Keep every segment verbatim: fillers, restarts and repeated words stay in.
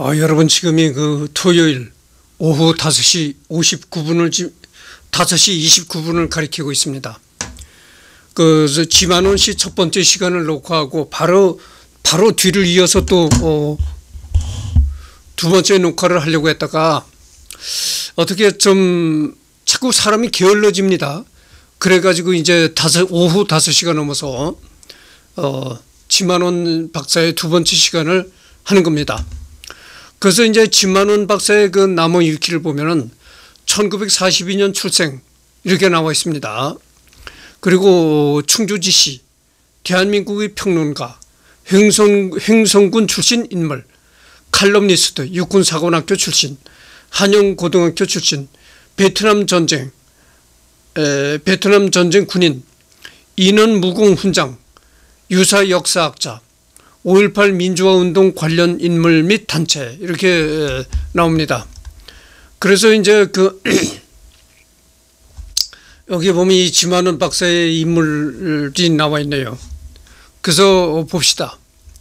어, 여러분 지금이 그 토요일 오후 다섯 시 오십구 분을 다섯 시 이십구 분을 가리키고 있습니다. 그 지만원 씨 첫 번째 시간을 녹화하고 바로 바로 뒤를 이어서 또 어, 두 번째 녹화를 하려고 했다가 어떻게 좀 자꾸 사람이 게을러집니다. 그래가지고 이제 다섯 오후 다섯 시가 넘어서 어, 지만원 박사의 두 번째 시간을 하는 겁니다. 그래서 이제 지만원 박사의 그 나무 일기를 보면은 천구백사십이 년 출생 이렇게 나와 있습니다. 그리고 충주지시, 대한민국의 평론가, 횡성, 횡성군 출신 인물, 칼럼니스트, 육군사관학교 출신, 한영고등학교 출신, 베트남 전쟁, 에, 베트남 전쟁 군인, 인원무공 훈장, 유사 역사학자, 오일팔 민주화운동 관련 인물 및 단체 이렇게 나옵니다. 그래서 이제 그 여기 보면 이 지만원 박사의 인물이 나와 있네요. 그래서 봅시다.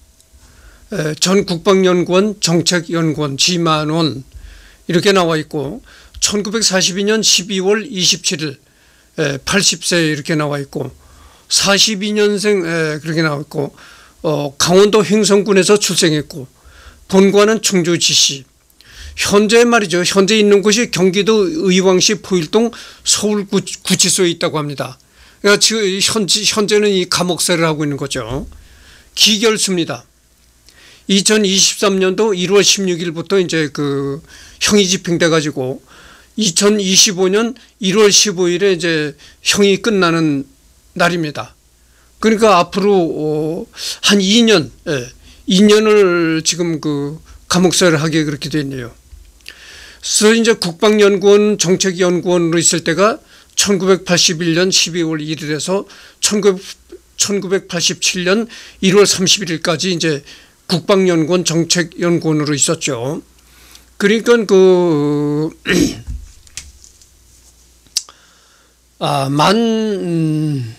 전 국방연구원 정책연구원 지만원 이렇게 나와 있고 천구백사십이 년 십이월 이십칠일 팔십 세 이렇게 나와 있고 사십이 년생 그렇게 나와 있고 어, 강원도 횡성군에서 출생했고 본관은 충주지시. 현재 말이죠. 현재 있는 곳이 경기도 의왕시 포일동 서울구치소에 있다고 합니다. 그러니까 지금 현재, 현재는 이 감옥살이를 하고 있는 거죠. 기결수입니다. 이천이십삼 년도 일월 십육일부터 이제 그 형이 집행돼 가지고 이천이십오 년 일월 십오일에 이제 형이 끝나는 날입니다. 그러니까 앞으로 한 이 년, 이 년을 지금 그 감옥살이를 하게 그렇게 됐네요. 그래서 이제 국방연구원 정책연구원으로 있을 때가 천구백팔십일 년 십이월 일일에서 천구백팔십칠 년 일월 삼십일일까지 이제 국방연구원 정책연구원으로 있었죠. 그러니까 그 아, 만 음,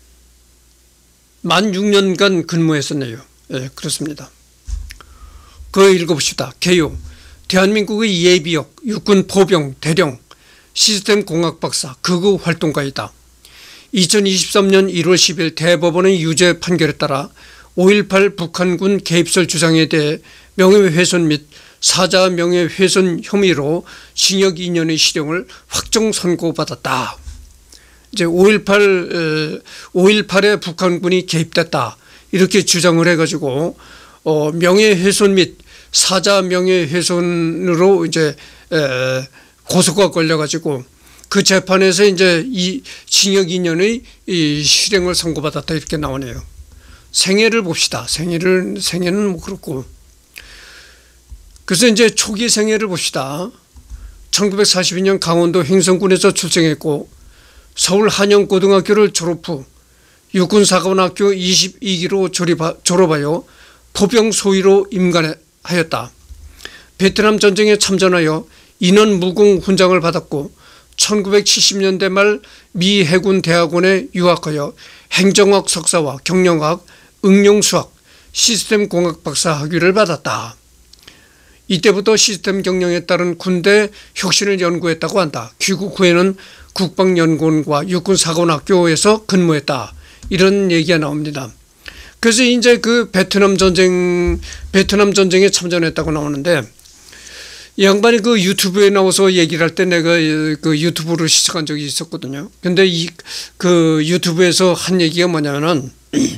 만 육 년간 근무했었네요. 예, 그렇습니다. 그 읽어봅시다. 개요. 대한민국의 예비역, 육군 포병, 대령, 시스템 공학 박사, 극우 활동가이다. 이천이십삼 년 일월 십일 대법원의 유죄 판결에 따라 오일팔 북한군 개입설 주장에 대해 명예훼손 및 사자 명예훼손 혐의로 징역 이 년의 실형을 확정 선고받았다. 이제 오일팔, 오일팔에 북한군이 개입됐다. 이렇게 주장을 해가지고, 어, 명예훼손 및 사자 명예훼손으로 이제, 에, 고소가 걸려가지고 그 재판에서 이제 이 징역 이 년의 이 실형을 선고받았다. 이렇게 나오네요. 생애를 봅시다. 생애를, 생애는 뭐 그렇고. 그래서 이제 초기 생애를 봅시다. 천구백사십이 년 강원도 횡성군에서 출생했고, 서울 한영고등학교를 졸업 후 육군사관학교 이십이 기로 졸업하여 포병 소위로 임관하였다. 베트남 전쟁에 참전하여 인원무공 훈장을 받았고 천구백칠십 년대 말 미 해군 대학원에 유학하여 행정학 석사와 경영학, 응용수학, 시스템 공학 박사 학위를 받았다. 이때부터 시스템 경영에 따른 군대 혁신을 연구했다고 한다. 귀국 후에는 국방연구원과 육군사관학교에서 근무했다. 이런 얘기가 나옵니다. 그래서 이제 그 베트남 전쟁, 베트남 전쟁에 참전했다고 나오는데, 이 양반이 그 유튜브에 나와서 얘기를 할 때 내가 그 유튜브를 시청한 적이 있었거든요. 근데 이 그 유튜브에서 한 얘기가 뭐냐면은,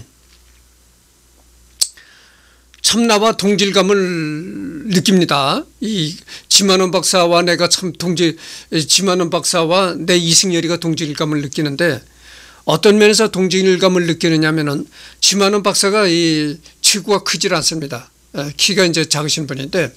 참나와 동질감을 느낍니다. 이 지만원 박사와 내가 참 동질, 지만원 박사와 내 이승열이가 동질감을 느끼는데 어떤 면에서 동질감을 느끼느냐면은 지만원 박사가 이 체구가 크질 않습니다. 키가 이제 작으신 분인데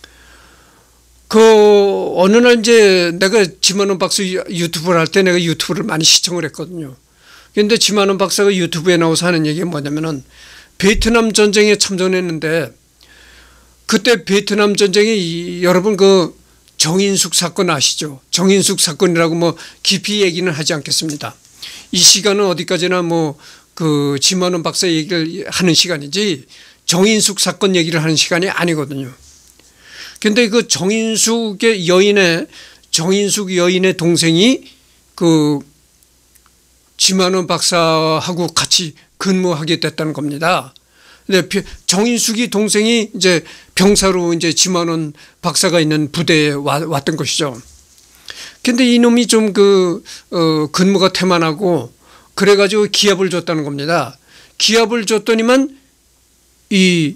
그 어느 날 이제 내가 지만원 박사 유튜브를 할 때 내가 유튜브를 많이 시청을 했거든요. 그런데 지만원 박사가 유튜브에 나와서 하는 얘기가 뭐냐면은 베트남 전쟁에 참전했는데 그때 베트남 전쟁이 여러분 그 정인숙 사건 아시죠? 정인숙 사건이라고 뭐 깊이 얘기는 하지 않겠습니다. 이 시간은 어디까지나 뭐 그 지만원 박사 얘기를 하는 시간이지 정인숙 사건 얘기를 하는 시간이 아니거든요. 근데 그 정인숙의 여인의 정인숙 여인의 동생이 그 지만원 박사하고 같이 근무하게 됐다는 겁니다. 근데 정인숙이 동생이 이제 병사로 이제 지만원 박사가 있는 부대에 와, 왔던 것이죠. 근데 이놈이 좀 그, 어, 근무가 태만하고 그래가지고 기합을 줬다는 겁니다. 기합을 줬더니만 이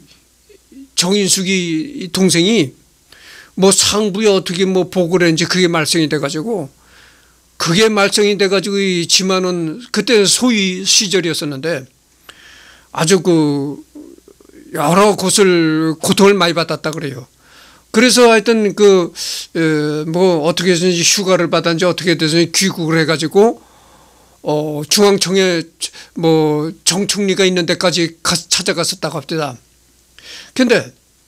정인숙이 동생이 뭐 상부에 어떻게 뭐 보고를 했는지 그게 말썽이 돼가지고 그게 말썽이 돼가지고 이 지만원 그때 소위 시절이었었는데 아주 그 여러 곳을 고통을 많이 받았다 그래요. 그래서 하여튼 그 뭐 어떻게 해서든지 휴가를 받았는지 어떻게 돼서 귀국을 해가지고 어 중앙청에 뭐 정총리가 있는 데까지 가, 찾아갔었다고 합니다. 근데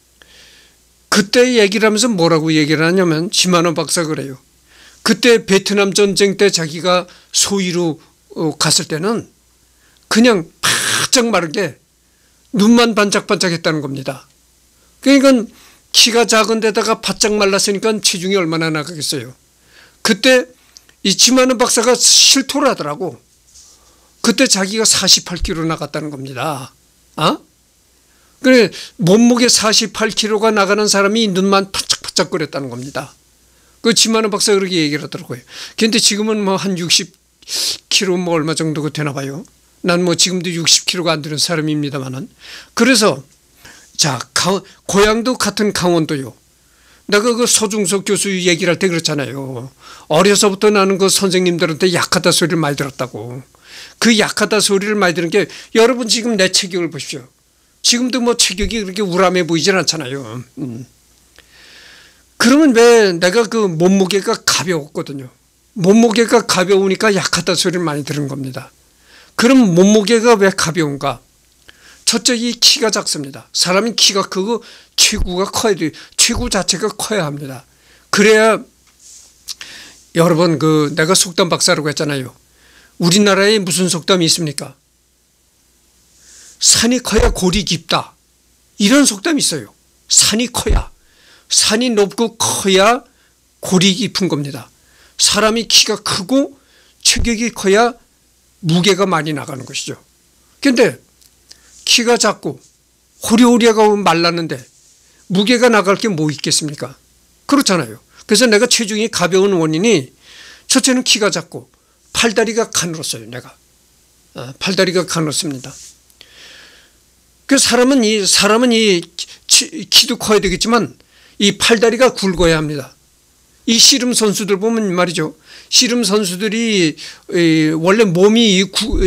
그때 얘기를 하면서 뭐라고 얘기를 하냐면 지만원 박사가 그래요. 그때 베트남 전쟁 때 자기가 소위로 갔을 때는 그냥 바짝 마르게 눈만 반짝반짝했다는 겁니다. 그러니까 키가 작은 데다가 바짝 말랐으니까 체중이 얼마나 나가겠어요. 그때 이 지만원 박사가 실토를 하더라고. 그때 자기가 사십팔 킬로그램 나갔다는 겁니다. 어? 그래 몸무게 사십팔 킬로그램가 나가는 사람이 눈만 반짝반짝거렸다는 겁니다. 그 지만원 박사가 그렇게 얘기를 하더라고요. 근데 지금은 뭐 한 육십 킬로그램 뭐 얼마 정도가 되나 봐요. 난 뭐 지금도 육십 킬로그램가 안 되는 사람입니다만은. 그래서 자 강, 고향도 같은 강원도요. 내가 그 서중석 교수 얘기를 할 때 그렇잖아요. 어려서부터 나는 그 선생님들한테 약하다 소리를 많이 들었다고. 그 약하다 소리를 많이 들은 게 여러분 지금 내 체격을 보십시오. 지금도 뭐 체격이 그렇게 우람해 보이진 않잖아요. 음. 그러면 왜 내가 그 몸무게가 가벼웠거든요. 몸무게가 가벼우니까 약하다 소리를 많이 들은 겁니다. 그럼 몸무게가 왜 가벼운가? 첫째 이 키가 작습니다. 사람이 키가 크고 체구가 커야 돼요. 체구 자체가 커야 합니다. 그래야 여러분 그 내가 속담 박사라고 했잖아요. 우리나라에 무슨 속담이 있습니까? 산이 커야 골이 깊다. 이런 속담이 있어요. 산이 커야. 산이 높고 커야 골이 깊은 겁니다. 사람이 키가 크고 체격이 커야 무게가 많이 나가는 것이죠. 그런데 키가 작고 호리호리하고 말랐는데 무게가 나갈 게 뭐 있겠습니까? 그렇잖아요. 그래서 내가 체중이 가벼운 원인이 첫째는 키가 작고 팔다리가 가늘었어요. 내가 팔다리가 가늘었습니다. 그 사람은 이 사람은 이 키도 커야 되겠지만 이 팔다리가 굵어야 합니다. 이 씨름 선수들 보면 말이죠. 씨름 선수들이 원래 몸이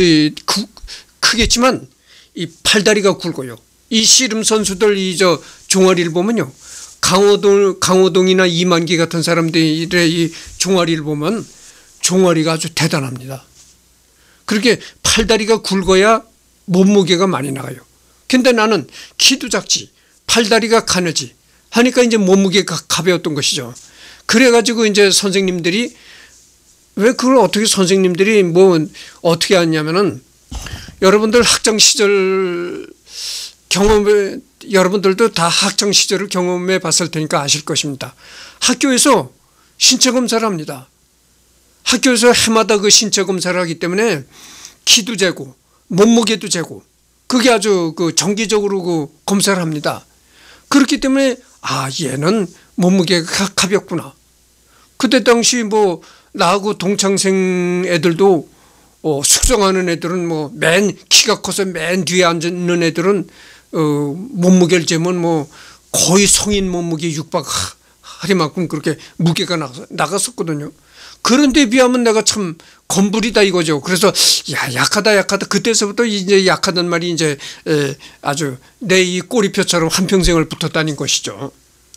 크겠지만 이 팔다리가 굵어요. 이 씨름 선수들 이 저 종아리를 보면요. 강호동 강호동이나 이만기 같은 사람들의 이 종아리를 보면 종아리가 아주 대단합니다. 그렇게 팔다리가 굵어야 몸무게가 많이 나가요. 근데 나는 키도 작지 팔다리가 가늘지 하니까 이제 몸무게가 가벼웠던 것이죠. 그래가지고 이제 선생님들이 왜 그걸 어떻게 선생님들이 뭐 어떻게 하냐면은 여러분들 학창 시절 경험에 여러분들도 다 학창 시절을 경험해 봤을 테니까 아실 것입니다. 학교에서 신체 검사를 합니다. 학교에서 해마다 그 신체 검사를 하기 때문에 키도 재고 몸무게도 재고 그게 아주 그 정기적으로 그 검사를 합니다. 그렇기 때문에 아 얘는 몸무게가 가볍구나. 그때 당시 뭐 나하고 동창생 애들도 어, 숙성하는 애들은 뭐 맨 키가 커서 맨 뒤에 앉는 애들은 어, 몸무게를 재면 뭐 거의 성인 몸무게 육박할 만큼 그렇게 무게가 나갔었거든요. 그런데 비하면 내가 참 건불이다 이거죠. 그래서 야 약하다 약하다 그때서부터 이제 약하단 말이 이제 에, 아주 내 이 꼬리표처럼 한평생을 붙어 다닌 것이죠.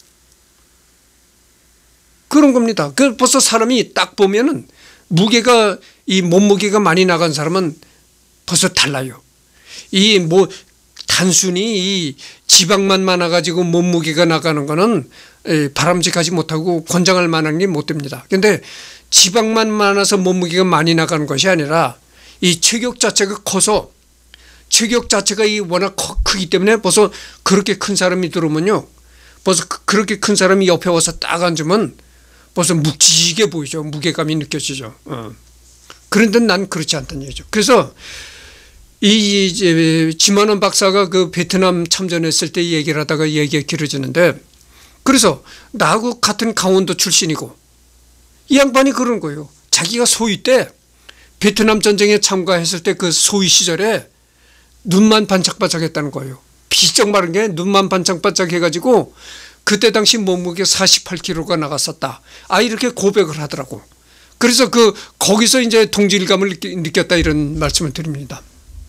그런 겁니다. 그 벌써 사람이 딱 보면은 무게가 이 몸무게가 많이 나간 사람은 벌써 달라요. 이 뭐 단순히 이 지방만 많아가지고 몸무게가 나가는 거는 바람직하지 못하고 권장할 만한 게 못 됩니다. 근데 지방만 많아서 몸무게가 많이 나가는 것이 아니라 이 체격 자체가 커서 체격 자체가 이 워낙 크기 때문에 벌써 그렇게 큰 사람이 들어오면요 벌써 그- 그렇게 큰 사람이 옆에 와서 딱 앉으면 벌써 묵직해 보이죠. 무게감이 느껴지죠. 어. 그런데 난 그렇지 않다는 얘기죠. 그래서 이 이제 지만원 박사가 그 베트남 참전했을 때 얘기를 하다가 얘기가 길어지는데, 그래서 나하고 같은 강원도 출신이고 이 양반이 그런 거예요. 자기가 소위 때 베트남 전쟁에 참가했을 때 그 소위 시절에 눈만 반짝반짝했다는 거예요. 비쩍 마른 게 눈만 반짝반짝 해가지고 그때 당시 몸무게 사십팔 킬로그램가 나갔었다. 아, 이렇게 고백을 하더라고. 그래서 그 거기서 이제 동질감을 느끼, 느꼈다 이런 말씀을 드립니다.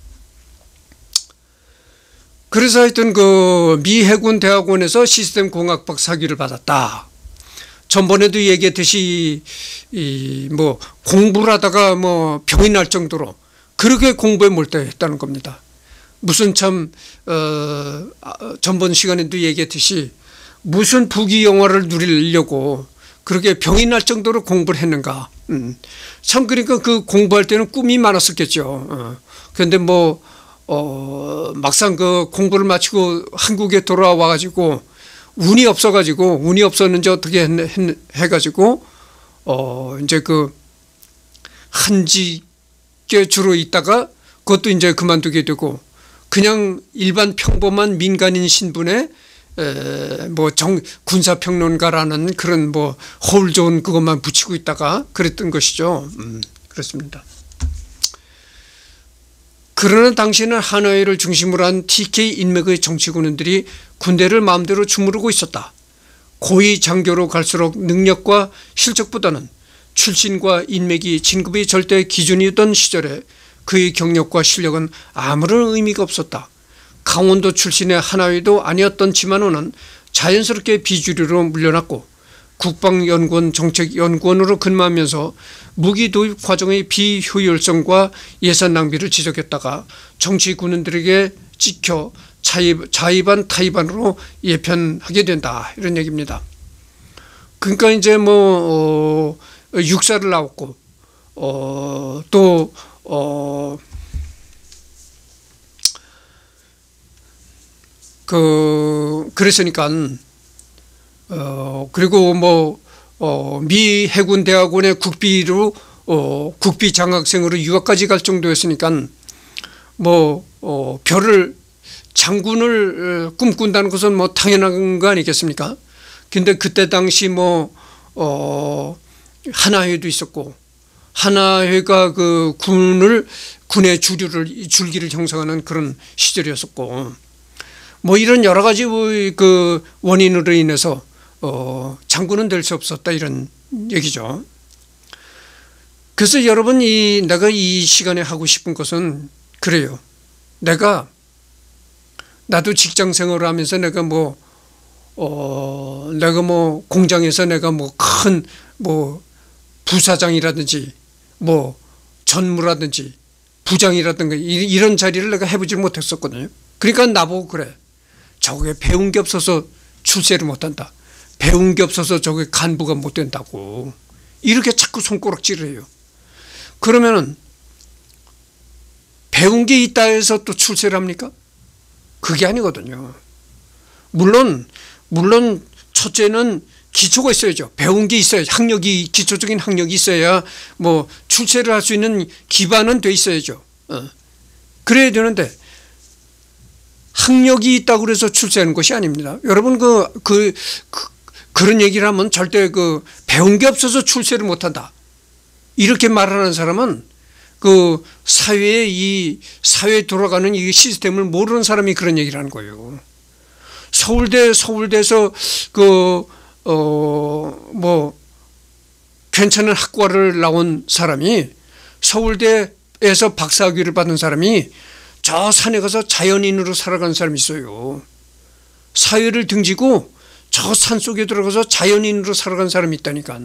그래서 하여튼 그 미 해군 대학원에서 시스템 공학박 사기를 받았다. 전번에도 얘기했듯이 이 뭐 공부를 하다가 뭐 병이 날 정도로 그렇게 공부에 몰두했다는 겁니다. 무슨 참 어, 전번 시간에도 얘기했듯이 무슨 부귀 영화를 누리려고 그렇게 병이 날 정도로 공부를 했는가. 음. 참 그러니까 그 공부할 때는 꿈이 많았었겠죠. 어. 그런데 뭐 어, 막상 그 공부를 마치고 한국에 돌아와 가지고 운이 없어 가지고 운이 없었는지 어떻게 했, 했, 해 가지고 어 이제 그 한직에 주로 있다가 그것도 이제 그만두게 되고 그냥 일반 평범한 민간인 신분의 에, 뭐 정, 군사평론가라는 그런 뭐 허울 좋은 그것만 붙이고 있다가 그랬던 것이죠. 음, 그렇습니다. 그러나 당시에는 하노이를 중심으로 한 티케이 인맥의 정치군인들이 군대를 마음대로 주무르고 있었다. 고위 장교로 갈수록 능력과 실적보다는 출신과 인맥이 진급의 절대 기준이었던 시절에 그의 경력과 실력은 아무런 의미가 없었다. 강원도 출신의 하나위도 아니었던 지만호는 자연스럽게 비주류로 물려났고 국방연구원 정책연구원으로 근무하면서 무기 도입 과정의 비효율성과 예산 낭비를 지적했다가 정치 군인들에게 찍혀 자입, 자의반 타의반으로 예편하게 된다 이런 얘기입니다. 그러니까 이제 뭐 어, 육사를 나왔고 어, 또 어, 그 그랬으니까 어, 그리고 뭐 어, 미 해군 대학원의 국비로 어, 국비 장학생으로 유학까지 갈 정도였으니까 뭐 어, 별을 장군을 꿈꾼다는 것은 뭐 당연한 거 아니겠습니까? 근데 그때 당시 뭐 어, 하나회도 있었고 하나회가 그 군을 군의 주류를 줄기를 형성하는 그런 시절이었었고 뭐 이런 여러 가지 그 원인으로 인해서 어, 장군은 될 수 없었다 이런 얘기죠. 그래서 여러분 이 내가 이 시간에 하고 싶은 것은 그래요. 내가 나도 직장 생활을 하면서 내가 뭐 어, 내가 뭐 공장에서 내가 뭐 큰 뭐 부사장이라든지 뭐 전무라든지 부장이라든가 이런 자리를 내가 해보지 못했었거든요. 그러니까 나보고 그래. 저게 배운 게 없어서 출세를 못한다. 배운 게 없어서 저게 간부가 못 된다고. 이렇게 자꾸 손가락질을 해요. 그러면은 배운 게 있다 해서 또 출세를 합니까? 그게 아니거든요. 물론 물론 첫째는 기초가 있어야죠. 배운 게 있어야죠. 학력이 기초적인 학력이 있어야 뭐 출세를 할 수 있는 기반은 돼 있어야죠. 어. 그래야 되는데 학력이 있다고 그래서 출세하는 것이 아닙니다. 여러분 그, 그, 그 그런 얘기를 하면 절대 그 배운 게 없어서 출세를 못한다. 이렇게 말하는 사람은 그 사회에 이 사회에 돌아가는 이 시스템을 모르는 사람이 그런 얘기를 하는 거예요. 서울대 서울대에서 그 어 뭐 괜찮은 학과를 나온 사람이 서울대에서 박사학위를 받은 사람이 저 산에 가서 자연인으로 살아가는 사람이 있어요. 사회를 등지고 저 산 속에 들어가서 자연인으로 살아가는 사람이 있다니까.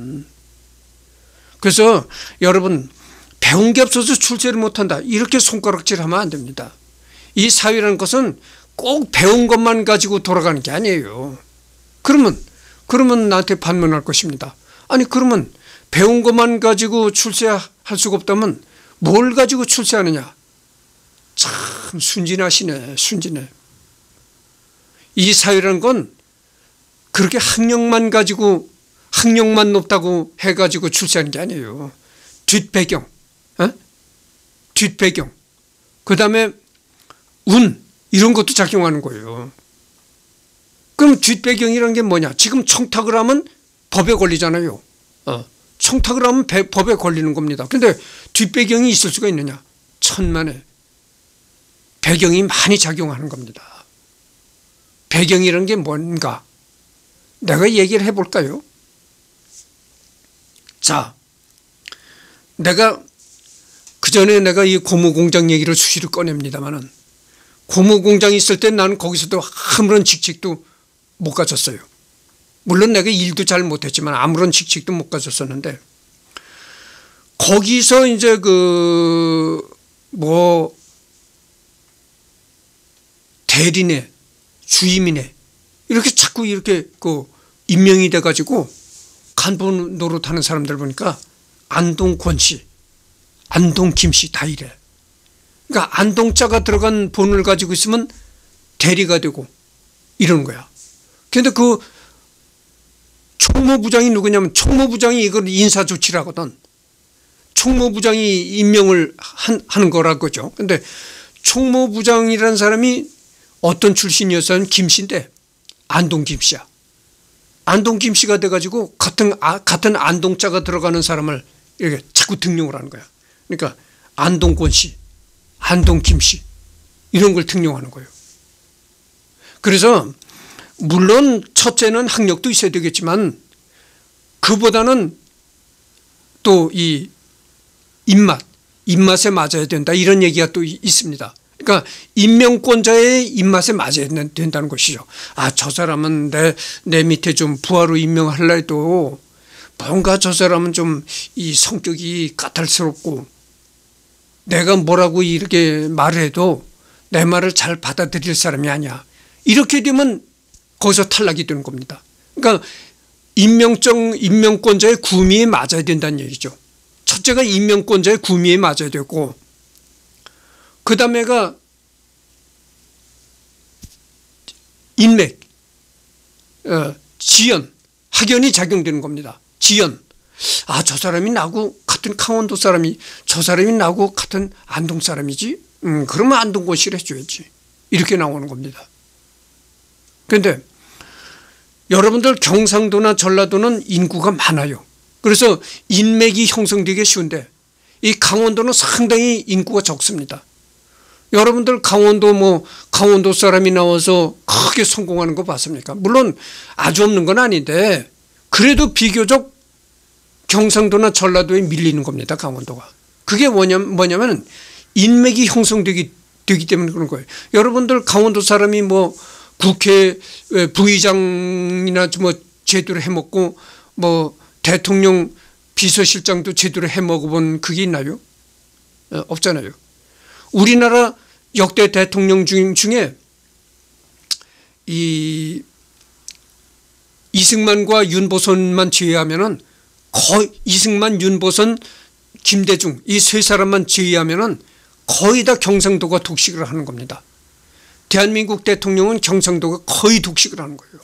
그래서 여러분 배운 게 없어서 출세를 못한다 이렇게 손가락질하면 안 됩니다. 이 사회라는 것은 꼭 배운 것만 가지고 돌아가는 게 아니에요. 그러면 그러면 나한테 반문할 것입니다. 아니 그러면 배운 것만 가지고 출세할 수가 없다면 뭘 가지고 출세하느냐. 참 순진하시네. 순진해. 이 사회라는 건 그렇게 학력만 가지고 학력만 높다고 해가지고 출세하는 게 아니에요. 뒷배경, 어? 뒷배경, 그 다음에 운, 이런 것도 작용하는 거예요. 그럼 뒷배경이라는 게 뭐냐? 지금 청탁을 하면 법에 걸리잖아요. 어. 청탁을 하면 배, 법에 걸리는 겁니다. 근데 뒷배경이 있을 수가 있느냐? 천만에. 배경이 많이 작용하는 겁니다. 배경이라는 게 뭔가? 내가 얘기를 해볼까요? 자, 내가 그 전에 내가 이 고무공장 얘기를 수시로 꺼냅니다만은, 고무공장이 있을 때 나는 거기서도 아무런 직책도 못 가졌어요. 물론 내가 일도 잘 못했지만 아무런 직책도 못 가졌었는데, 거기서 이제 그 뭐 대리네, 주임이네, 이렇게 자꾸 이렇게 그 임명이 돼가지고 간부 노릇하는 사람들 보니까 안동 권씨, 안동 김씨 다 이래. 그러니까 안동자가 들어간 본을 가지고 있으면 대리가 되고 이러는 거야. 그런데 그 총무부장이 누구냐면, 총무부장이 이걸 인사조치를 하거든. 총무부장이 임명을 한, 하는 거라 그죠. 근데 총무부장이라는 사람이 어떤 출신이었어요? 김씨인데 안동 김씨야. 안동 김씨가 돼가지고 같은, 아, 같은 안동자가 들어가는 사람을 이렇게 자꾸 등용을 하는 거야. 그러니까 안동 권씨, 안동 김씨, 이런 걸 등용하는 거예요. 그래서 물론 첫째는 학력도 있어야 되겠지만 그보다는 또 이 입맛, 입맛에 맞아야 된다, 이런 얘기가 또 있습니다. 그러니까 임명권자의 입맛에 맞아야 된다는 것이죠. 아, 저 사람은 내, 내 밑에 좀 부하로 임명하려 해도 뭔가 저 사람은 좀 이 성격이 까탈스럽고 내가 뭐라고 이렇게 말을 해도 내 말을 잘 받아들일 사람이 아니야. 이렇게 되면 거기서 탈락이 되는 겁니다. 그러니까 임명정, 임명권자의 구미에 맞아야 된다는 얘기죠. 첫째가 임명권자의 구미에 맞아야 되고, 그 다음에가 인맥, 어, 지연, 학연이 작용되는 겁니다. 지연. 아, 저 사람이 나하고 같은 강원도 사람이, 저 사람이 나하고 같은 안동 사람이지? 음, 그러면 안동고시를 해줘야지. 이렇게 나오는 겁니다. 그런데 여러분들 경상도나 전라도는 인구가 많아요. 그래서 인맥이 형성되기 쉬운데 이 강원도는 상당히 인구가 적습니다. 여러분들 강원도 뭐 강원도 사람이 나와서 크게 성공하는 거 봤습니까? 물론 아주 없는 건 아닌데 그래도 비교적 경상도나 전라도에 밀리는 겁니다. 강원도가. 그게 뭐냐면, 뭐냐면 인맥이 형성되기 되기 때문에 그런 거예요. 여러분들 강원도 사람이 뭐 국회 부의장이나 뭐 제대로 해먹고 뭐 대통령 비서실장도 제대로 해먹어본 그게 있나요? 없잖아요. 우리나라 역대 대통령 중에 이 이승만과 윤보선만 제외하면은 거의 이승만, 윤보선, 김대중 이 세 사람만 제외하면은 거의 다 경상도가 독식을 하는 겁니다. 대한민국 대통령은 경상도가 거의 독식을 하는 거예요.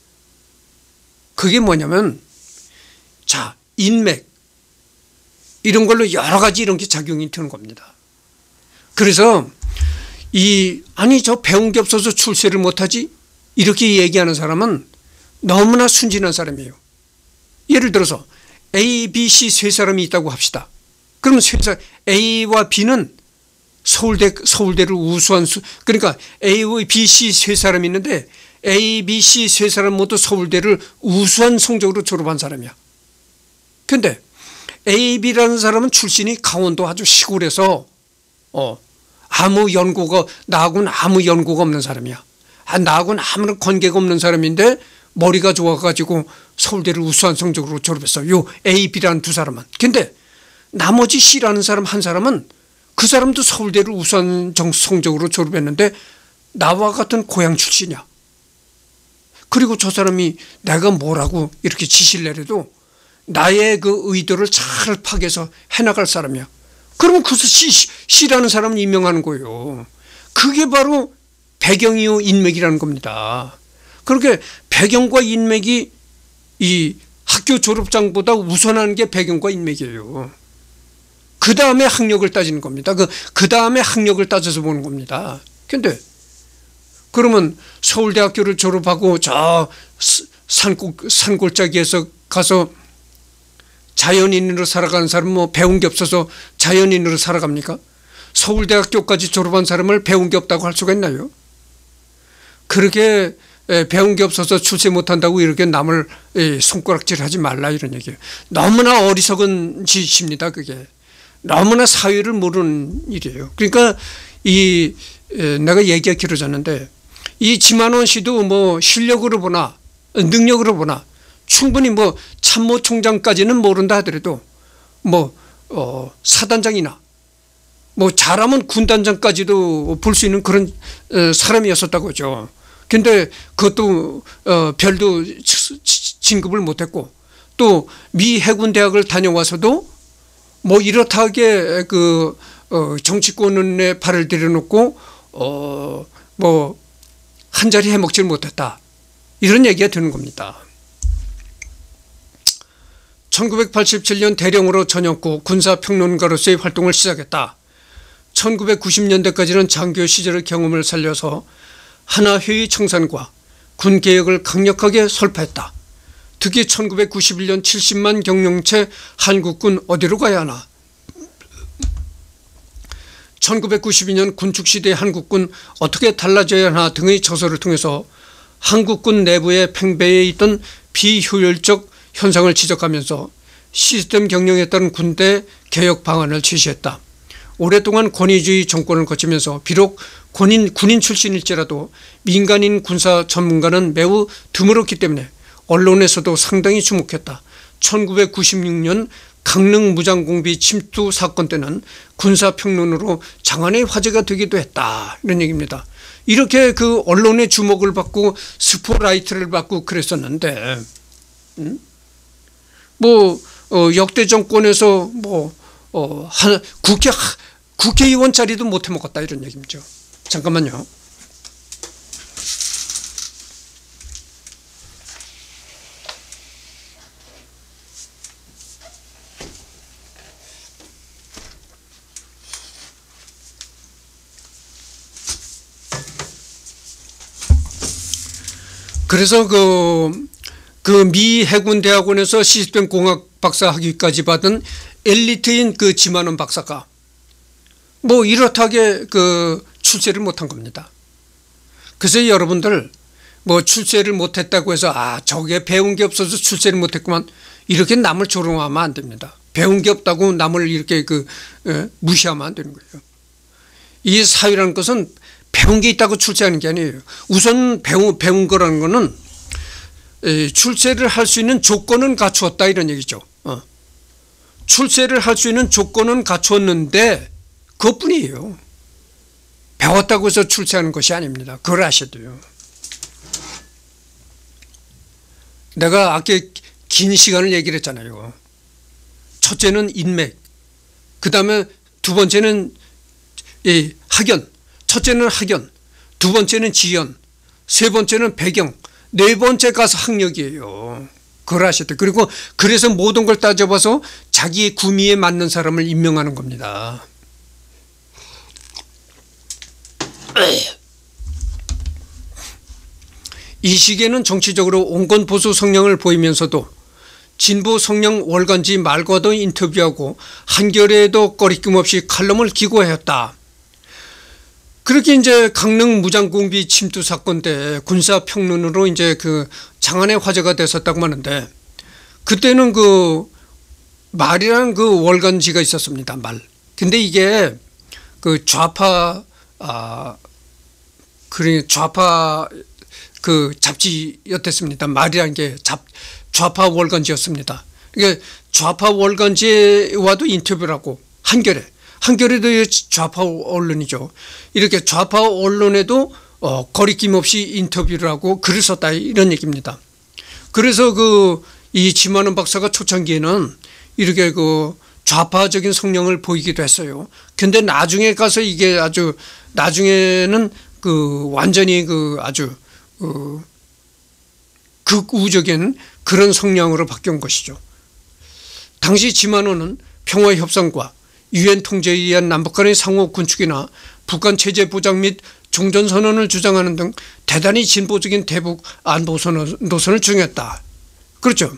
그게 뭐냐면, 자, 인맥 이런 걸로 여러 가지 이런 게 작용이 되는 겁니다. 그래서 이 아니 저 배운 게 없어서 출세를 못하지 이렇게 얘기하는 사람은 너무나 순진한 사람이에요. 예를 들어서 A, B, C 세 사람이 있다고 합시다. 그러면 세 사람 A와 B는 서울대, 서울대를 우수한 수, 그러니까 A와 B, C 세 사람이 있는데 A, B, C 세 사람 모두 서울대를 우수한 성적으로 졸업한 사람이야. 근데 A, B라는 사람은 출신이 강원도 아주 시골에서 어, 아무 연고가, 나하고는 아무 연고가 없는 사람이야. 아, 나하고는 아무런 관계가 없는 사람인데 머리가 좋아가지고 서울대를 우수한 성적으로 졸업했어. 요 A, B라는 두 사람은. 근데 나머지 C라는 사람 한 사람은 그 사람도 서울대를 우수한 성적으로 졸업했는데 나와 같은 고향 출신이야. 그리고 저 사람이 내가 뭐라고 이렇게 지시를 내려도 나의 그 의도를 잘 파악해서 해나갈 사람이야. 그러면 그 C, C라는 사람을 임명하는 거예요. 그게 바로 배경이요 인맥이라는 겁니다. 그렇게 배경과 인맥이 이 학교 졸업장보다 우선하는 게 배경과 인맥이에요. 그 다음에 학력을 따지는 겁니다. 그, 그 다음에 학력을 따져서 보는 겁니다. 근데 그러면 서울대학교를 졸업하고 저 산골, 산골짜기에서 가서 자연인으로 살아가는 사람은 뭐 배운 게 없어서 자연인으로 살아갑니까? 서울대학교까지 졸업한 사람을 배운 게 없다고 할 수가 있나요? 그렇게 배운 게 없어서 출세 못한다고 이렇게 남을 손가락질하지 말라 이런 얘기예요. 너무나 어리석은 짓입니다. 그게 너무나 사회를 모르는 일이에요. 그러니까 이 내가 얘기가 길어졌는데 이 지만원 씨도 뭐 실력으로 보나 능력으로 보나 충분히 뭐 참모총장까지는 모른다 하더라도 뭐 어 사단장이나 뭐 잘하면 군단장까지도 볼 수 있는 그런 사람이었었다고 하죠. 근데 그것도 어 별도 진급을 못했고 또 미 해군 대학을 다녀와서도 뭐 이렇다하게 그 어 정치권에 발을 들여놓고 어 뭐 한 자리 해먹지를 못했다 이런 얘기가 되는 겁니다. 천구백팔십칠 년 대령으로 전역후 군사평론가로서의 활동을 시작했다. 천구백구십 년대까지는 장교 시절의 경험을 살려서 하나회의 청산과 군개혁을 강력하게 설파했다. 특히 천구백구십일 년 칠십만 경영체 한국군 어디로 가야 하나, 천구백구십이 년 군축시대 한국군 어떻게 달라져야 하나 등의 저서를 통해서 한국군 내부의 팽배해 있던 비효율적 현상을 지적하면서 시스템 경영에 따른 군대 개혁 방안을 제시했다. 오랫동안 권위주의 정권을 거치면서 비록 군인, 군인 출신일지라도 민간인 군사 전문가는 매우 드물었기 때문에 언론에서도 상당히 주목했다. 천구백구십육 년 강릉 무장공비 침투 사건 때는 군사평론으로 장안의 화제가 되기도 했다. 이런 얘기입니다. 이렇게 그 언론의 주목을 받고 스포라이트를 받고 그랬었는데 음? 뭐 어, 역대 정권에서 뭐 어, 한, 국회 국회의원 자리도 못 해먹었다 이런 얘기죠. 잠깐만요. 그래서 그 그 미 해군 대학원에서 시스템 공학 박사 학위까지 받은 엘리트인 그 지만원 박사가 뭐 이렇다게 그 출세를 못한 겁니다. 그래서 여러분들 뭐 출세를 못했다고 해서 아 저게 배운 게 없어서 출세를 못했구만 이렇게 남을 조롱하면 안 됩니다. 배운 게 없다고 남을 이렇게 그 에, 무시하면 안 되는 거예요. 이 사회라는 것은 배운 게 있다고 출세하는 게 아니에요. 우선 배운, 배운 거라는 거는 에, 출세를 할 수 있는 조건은 갖추었다 이런 얘기죠. 어. 출세를 할 수 있는 조건은 갖추었는데 그것뿐이에요. 배웠다고 해서 출세하는 것이 아닙니다. 그걸 아셔야 돼요. 내가 아까 긴 시간을 얘기를 했잖아요. 첫째는 인맥, 그 다음에 두 번째는 이 학연, 첫째는 학연, 두 번째는 지연, 세 번째는 배경, 네 번째 가서 학력이에요. 그걸 아셔야 돼요. 그리고 그래서 모든 걸 따져봐서 자기의 구미에 맞는 사람을 임명하는 겁니다. 이 시기에는 정치적으로 온건 보수 성향을 보이면서도 진보 성향 월간지 말과도 인터뷰하고 한겨레에도 꺼리낌 없이 칼럼을 기고하였다. 그렇게 이제 강릉 무장공비 침투 사건 때 군사평론으로 이제 그 장안의 화제가 됐었다고 하는데 그때는 그 말이라는 그 월간지가 있었습니다. 말. 근데 이게 그 좌파 아 그래 좌파 그 잡지였댔습니다. 말이라는 게 잡, 좌파 월간지였습니다. 이게 좌파 월간지와도 인터뷰를 하고 한겨레, 한겨레도 좌파 언론이죠. 이렇게 좌파 언론에도 어, 거리낌 없이 인터뷰를 하고 글을 썼다 이런 얘기입니다. 그래서 그 이 지만원 박사가 초창기에는 이렇게 그 좌파적인 성향을 보이기도 했어요. 근데 나중에 가서 이게 아주 나중에는 그 완전히 그 아주 그 극우적인 그런 성향으로 바뀐 것이죠. 당시 지만호는 평화협상과 유엔 통제에 의한 남북 간의 상호 군축이나 북한 체제 보장 및 종전선언을 주장하는 등 대단히 진보적인 대북 안보 노선을 주장했다. 그렇죠.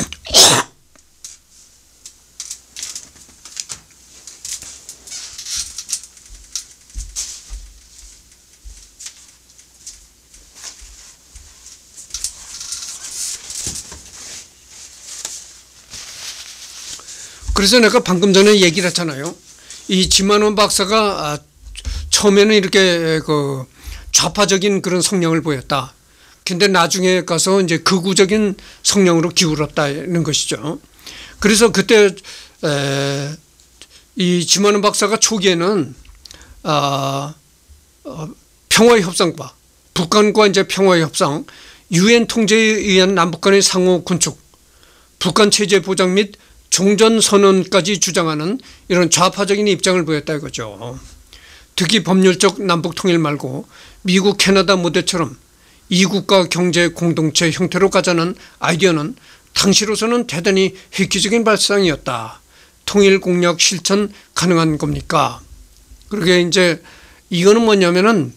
그래서 내가 방금 전에 얘기를 했잖아요. 이 지만원 박사가 처음에는 이렇게 그 좌파적인 그런 성향을 보였다. 근데 나중에 가서 이제 극우적인 성향으로 기울었다는 것이죠. 그래서 그때 에, 이 지만원 박사가 초기에는 아, 어, 평화협상과 북한과 이제 평화협상, 유엔 통제에 의한 남북 간의 상호 군축, 북한 체제 보장 및 종전선언까지 주장하는 이런 좌파적인 입장을 보였다 이거죠. 특히 법률적 남북통일 말고 미국 캐나다 모델처럼 이국가 경제 공동체 형태로 가자는 아이디어는 당시로서는 대단히 획기적인 발상이었다. 통일 공약 실천 가능한 겁니까? 그러게 이제 이거는 뭐냐면은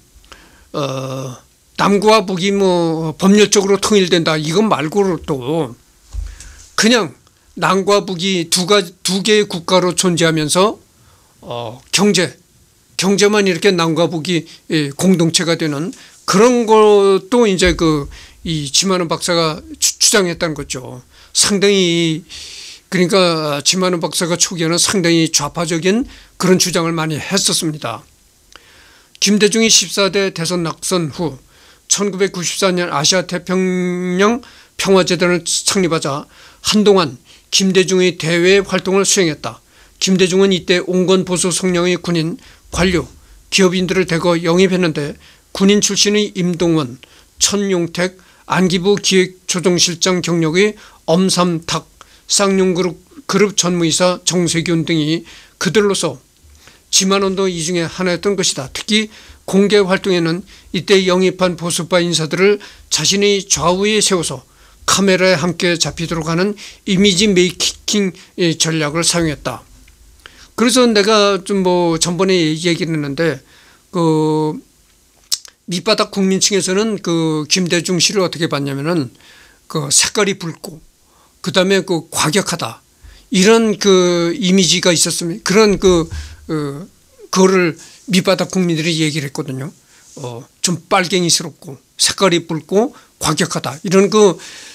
어 남과 북이 뭐 법률적으로 통일된다 이건 말고도 그냥 남과 북이 두 가지 두 개의 국가로 존재하면서 어, 경제 경제만 이렇게 남과 북이 공동체가 되는 그런 것도 이제 그 이 지만원 박사가 주, 주장했다는 거죠. 상당히 그러니까 지만원 박사가 초기에는 상당히 좌파적인 그런 주장을 많이 했었습니다. 김대중이 십사 대 대선 낙선 후 천구백구십사 년 아시아 태평양 평화재단을 창립하자 한동안 김대중의 대외 활동을 수행했다. 김대중은 이때 온건 보수 성향의 군인, 관료, 기업인들을 대거 영입했는데 군인 출신의 임동원, 천용택, 안기부 기획조정실장 경력의 엄삼탁, 쌍용그룹 그룹 전무이사 정세균 등이 그들로서 지만원도 이 중에 하나였던 것이다. 특히 공개 활동에는 이때 영입한 보수파 인사들을 자신의 좌우에 세워서 카메라에 함께 잡히도록 하는 이미지 메이킹 전략을 사용했다. 그래서 내가 좀 뭐 전번에 얘기를 했는데 그 밑바닥 국민층에서는 그 김대중 씨를 어떻게 봤냐면은 그 색깔이 붉고 그 다음에 그 과격하다 이런 그 이미지가 있었으면 그런 그 어, 그거를 밑바닥 국민들이 얘기를 했거든요. 어, 좀 빨갱이스럽고 색깔이 붉고 과격하다 이런 그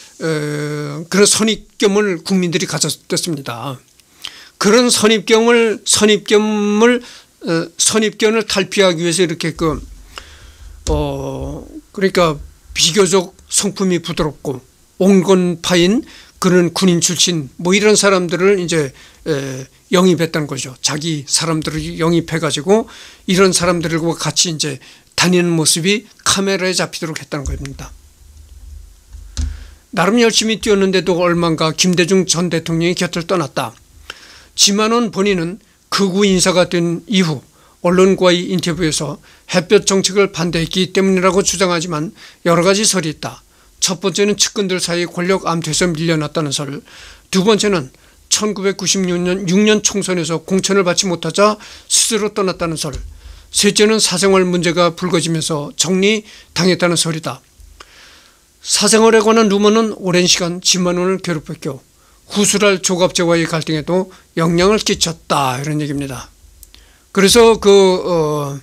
어, 그런 선입견을 국민들이 가졌습니다. 그런 선입견을 선입견을 어, 선입견을 탈피하기 위해서 이렇게 그 어, 그러니까 비교적 성품이 부드럽고 온건파인 그런 군인 출신 뭐 이런 사람들을 이제 에, 영입했다는 거죠. 자기 사람들을 영입해 가지고 이런 사람들과 같이 이제 다니는 모습이 카메라에 잡히도록 했다는 겁니다. 나름 열심히 뛰었는데도 얼마인가 김대중 전 대통령이 곁을 떠났다. 지만원 본인은 극우 인사가 된 이후 언론과의 인터뷰에서 햇볕 정책을 반대했기 때문이라고 주장하지만 여러 가지 설이 있다. 첫 번째는 측근들 사이 권력 암투에서 밀려났다는 설, 두 번째는 천구백구십육 년 육 년 총선에서 공천을 받지 못하자 스스로 떠났다는 설, 셋째는 사생활 문제가 불거지면서 정리당했다는 설이다. 사생활에 관한 루머는 오랜 시간 지만원을 괴롭혔고 후술할 조갑제와의 갈등에도 영향을 끼쳤다 이런 얘기입니다. 그래서 그 어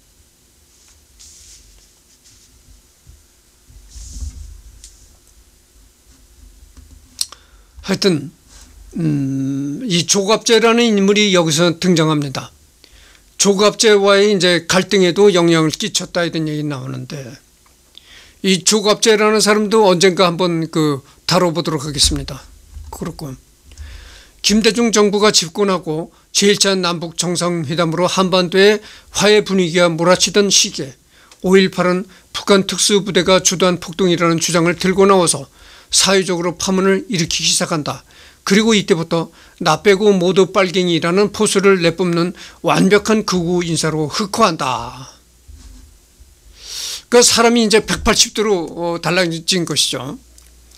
하여튼 음, 이 조갑제라는 인물이 여기서 등장합니다. 조갑제와의 이제 갈등에도 영향을 끼쳤다 이런 얘기 나오는데 이 조갑제라는 사람도 언젠가 한번 그 다뤄보도록 하겠습니다. 그렇고 김대중 정부가 집권하고 제일 차 남북 정상회담으로 한반도의 화해 분위기가 몰아치던 시기에 오일팔은 북한 특수부대가 주도한 폭동이라는 주장을 들고 나와서 사회적으로 파문을 일으키기 시작한다. 그리고 이때부터 나 빼고 모두 빨갱이라는 포스를 내뿜는 완벽한 극우 인사로 흑화한다. 그러니까 사람이 이제 백팔십 도로 달라진 것이죠.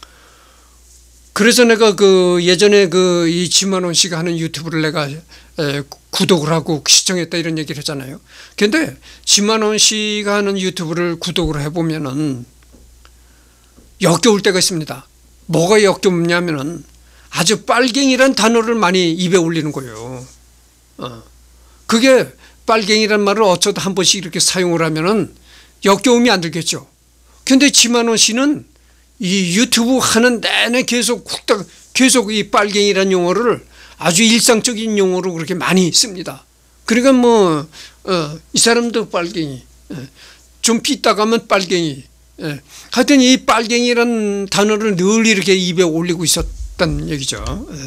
그래서 내가 그 예전에 그 이 지만원 씨가 하는 유튜브를 내가 에, 구독을 하고 시청했다 이런 얘기를 했잖아요. 근데 지만원 씨가 하는 유튜브를 구독을 해보면은 역겨울 때가 있습니다. 뭐가 역겹냐면은 아주 빨갱이란 단어를 많이 입에 올리는 거예요. 어. 그게 빨갱이란 말을 어쩌다 한 번씩 이렇게 사용을 하면은 역겨움이 안 들겠죠. 근데 지만원 씨는 이 유튜브 하는 내내 계속 훅딱 계속 이 빨갱이란 용어를 아주 일상적인 용어로 그렇게 많이 씁니다. 그러니까 뭐, 어, 이 사람도 빨갱이, 좀 삐딱하면 빨갱이. 예. 하여튼 이 빨갱이란 단어를 늘 이렇게 입에 올리고 있었다는 얘기죠. 예.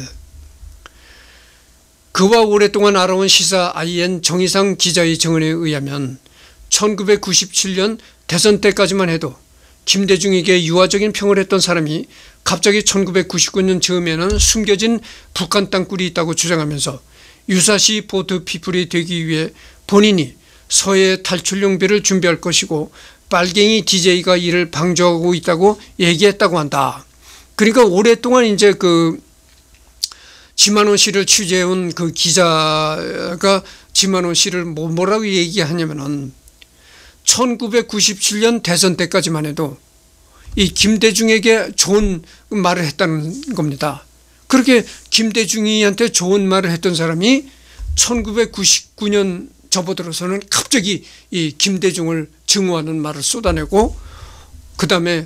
그와 오랫동안 알아온 시사 아이엔 정의상 기자의 증언에 의하면 천구백구십칠 년 대선 때까지만 해도 김대중에게 유화적인 평을 했던 사람이 갑자기 천구백구십구 년 즈음에는 숨겨진 북한 땅굴이 있다고 주장하면서 유사시 보트 피플이 되기 위해 본인이 서해 탈출용비를 준비할 것이고 빨갱이 디제이가 이를 방조하고 있다고 얘기했다고 한다. 그러니까 오랫동안 이제 그 지만원 씨를 취재해온 그 기자가 지만원 씨를 뭐라고 얘기하냐면은 천구백구십칠 년 대선 때까지만 해도 이 김대중에게 좋은 말을 했다는 겁니다. 그렇게 김대중이한테 좋은 말을 했던 사람이 천구백구십구 년 접어들어서는 갑자기 이 김대중을 증오하는 말을 쏟아내고 그 다음에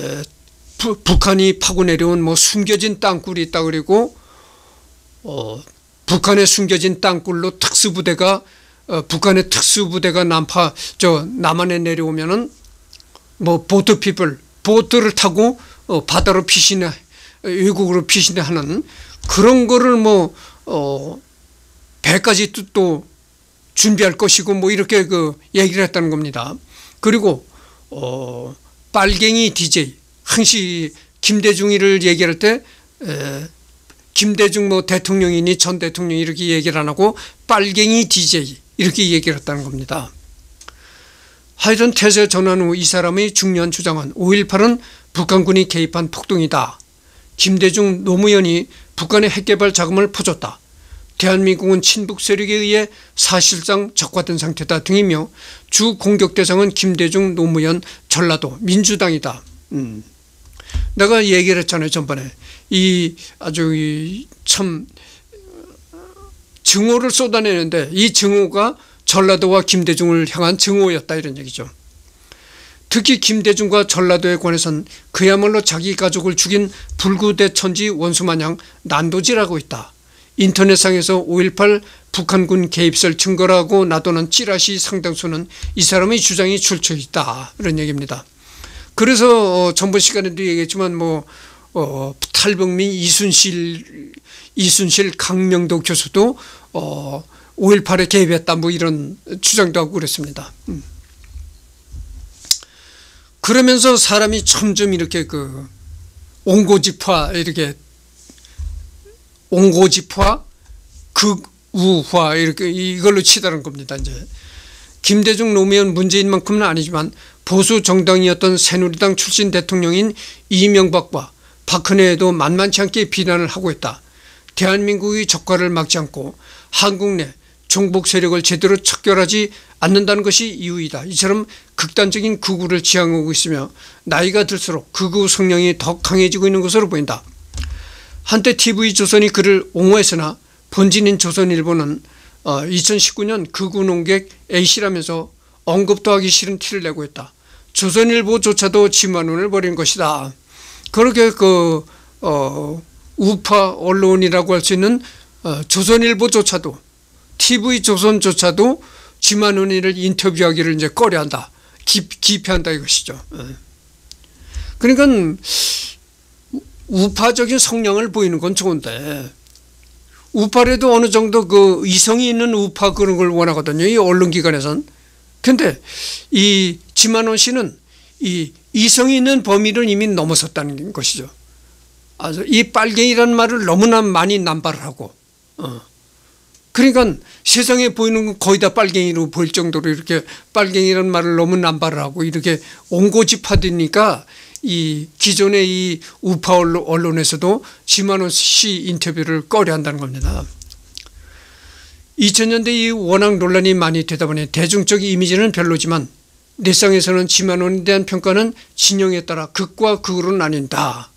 북한이 파고 내려온 뭐 숨겨진 땅굴이 있다 그리고 어, 북한에 숨겨진 땅굴로 특수부대가 어, 북한의 특수부대가 남파 저 남한에 내려오면은 뭐 보트 피플 보트를 타고 어, 바다로 피신해 외국으로 피신하는 그런 거를 뭐 어, 배까지 또, 또 준비할 것이고 뭐 이렇게 그 얘기를 했다는 겁니다. 그리고 어, 빨갱이 디제이 항시 김대중이를 얘기할 때 에, 김대중 뭐 대통령이니 전 대통령이 이렇게 얘기를 안 하고 빨갱이 디제이 이렇게 얘기를 했다는 겁니다. 하여튼 태세 전환 후 이 사람의 중요한 주장은 오일팔은 북한군이 개입한 폭동이다. 김대중 노무현이 북한의 핵개발 자금을 퍼줬다. 대한민국은 친북 세력에 의해 사실상 적화된 상태다 등이며 주 공격 대상은 김대중 노무현 전라도 민주당이다. 음. 내가 얘기를 했잖아요 전번에. 이 아주 이 참 증오를 쏟아내는데 이 증오가 전라도와 김대중을 향한 증오였다 이런 얘기죠. 특히 김대중과 전라도에 관해서는 그야말로 자기 가족을 죽인 불구대천지 원수마냥 난도질하고 있다. 인터넷상에서 오일팔 북한군 개입설 증거라고 놔두는 찌라시 상당수는 이 사람의 주장이 출처있다 이런 얘기입니다. 그래서 어, 전번 시간에도 얘기했지만 뭐 어, 탈북민 이순실 이순실 강명도 교수도 어, 오일팔에 개입했다 뭐 이런 주장도 하고 그랬습니다. 음. 그러면서 사람이 점점 이렇게 그 옹고집화 이렇게 옹고집화 극우화 이렇게 이걸로 치다는 겁니다. 이제 김대중 노무현 문재인만큼은 아니지만 보수 정당이었던 새누리당 출신 대통령인 이명박과 박근혜에도 만만치 않게 비난을 하고 있다. 대한민국의 적화를 막지 않고 한국 내 종북 세력을 제대로 척결하지 않는다는 것이 이유이다. 이처럼 극단적인 극우를 지향하고 있으며 나이가 들수록 극우 성향이 더 강해지고 있는 것으로 보인다. 한때 티비조선이 그를 옹호했으나 본진인 조선일보는 이천십구 년 극우 농객 A씨라면서 언급도 하기 싫은 티를 내고 있다. 조선일보조차도 지만원을 벌인 것이다. 그렇게 그 어, 우파 언론이라고 할 수 있는 어, 조선일보조차도 티비조선조차도 지만원이를 인터뷰하기를 이제 꺼려한다. 기, 기피한다 이것이죠. 그러니까 우파적인 성향을 보이는 건 좋은데 우파라도 어느 정도 그 이성이 있는 우파 그런 걸 원하거든요. 이 언론기관에선. 근데 이 지만원 씨는 이 이성이 있는 범위를 이미 넘어섰다는 것이죠. 아주 이 빨갱이라는 말을 너무나 많이 남발을 하고 어. 그러니까 세상에 보이는 건 거의 다 빨갱이로 보일 정도로 이렇게 빨갱이라는 말을 너무 남발을 하고 이렇게 옹고집화되니까 이 기존의 이 우파 언론에서도 지만원 씨 인터뷰를 꺼려한다는 겁니다. 이천 년대 이 워낙 논란이 많이 되다 보니 대중적 이미지는 별로지만 내상에서는 지만원에 대한 평가는 진영에 따라 극과 극으로 나뉜다.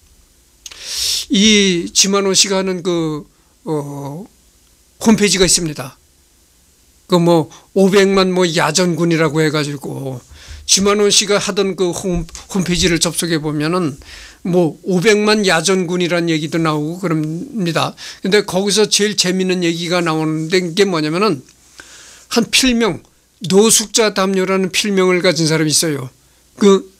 이 지만원 씨가 하는 그 어, 홈페이지가 있습니다. 그 뭐 오백만 뭐 야전군이라고 해가지고 지만원 씨가 하던 그 홈, 홈페이지를 접속해 보면은 뭐 오백만 야전군이라는 얘기도 나오고 그럽니다. 근데 거기서 제일 재미있는 얘기가 나오는 게 뭐냐면은 한 필명, 노숙자 담요라는 필명을 가진 사람이 있어요. 그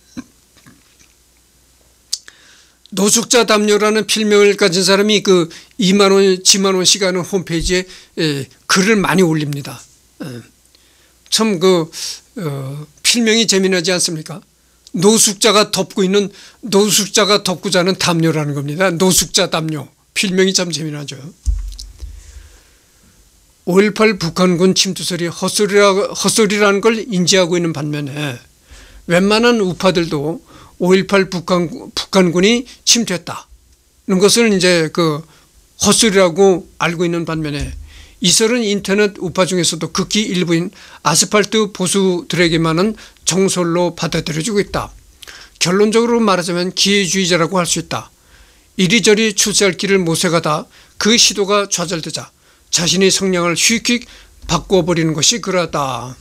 노숙자 담요라는 필명을 가진 사람이 그 이만원, 지만원 씨가 하는 홈페이지에 예, 글을 많이 올립니다. 예. 참 그 어, 필명이 재미나지 않습니까? 노숙자가 덮고 있는 노숙자가 덮고 자는 담요라는 겁니다. 노숙자 담요. 필명이 참 재미나죠. 오일팔 북한군 침투설이 헛소리라, 헛소리라는 걸 인지하고 있는 반면에 웬만한 우파들도 오일팔 북한, 북한군이 침투했다는 것을 이제 그 헛소리라고 알고 있는 반면에 이 설은 인터넷 우파 중에서도 극히 일부인 아스팔트 보수들에게만은 정설로 받아들여지고 있다. 결론적으로 말하자면 기회주의자라고 할 수 있다. 이리저리 출세할 길을 모색하다 그 시도가 좌절되자 자신의 성향을 휙휙 바꿔버리는 것이 그러하다.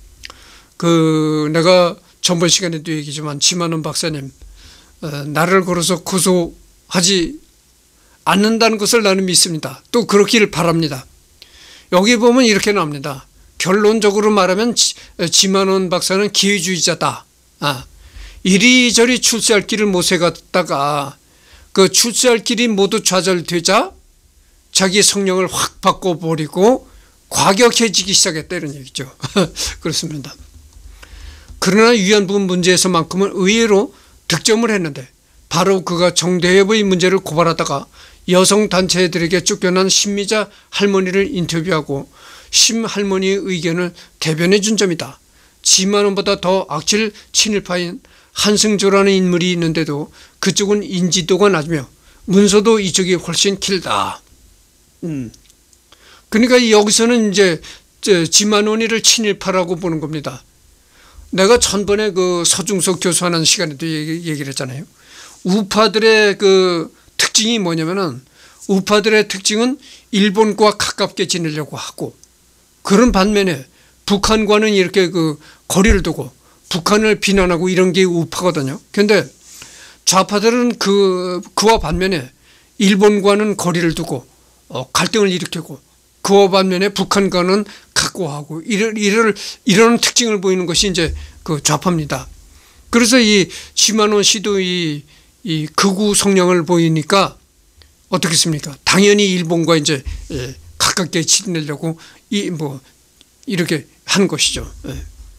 그 내가 전번 시간에도 얘기지만 지만원 박사님 어, 나를 걸어서 고소하지 않는다는 것을 나는 믿습니다. 또 그렇기를 바랍니다. 여기 보면 이렇게 나옵니다. 결론적으로 말하면 지, 지만원 박사는 기회주의자다. 아, 이리저리 출세할 길을 모색하다가 그 출세할 길이 모두 좌절되자 자기 성령을 확 바꿔버리고 과격해지기 시작했다 이런 얘기죠. 그렇습니다. 그러나 위안부 문제에서만큼은 의외로 득점을 했는데 바로 그가 정대협의 문제를 고발하다가 여성단체들에게 쫓겨난 신미자 할머니를 인터뷰하고 심 할머니의 의견을 대변해 준 점이다. 지만원보다 더 악질 친일파인 한승조라는 인물이 있는데도 그쪽은 인지도가 낮으며 문서도 이쪽이 훨씬 길다. 음. 그러니까 여기서는 이제 지만원이를 친일파라고 보는 겁니다. 내가 전번에 그 서중석 교수하는 시간에도 얘기, 얘기를 했잖아요. 우파들의 그 특징이 뭐냐면은 우파들의 특징은 일본과 가깝게 지내려고 하고 그런 반면에 북한과는 이렇게 그 거리를 두고 북한을 비난하고 이런 게 우파거든요. 그런데 좌파들은 그, 그와 반면에 일본과는 거리를 두고 어, 갈등을 일으키고 그와 반면에 북한과는 각고하고 이런, 이런, 이런 특징을 보이는 것이 이제 그 좌파입니다. 그래서 이 지만원 씨도 이, 이 극우 성향을 보이니까 어떻겠습니까? 당연히 일본과 이제 예, 가깝게 지내려고 이 뭐 이렇게 한 것이죠. 예.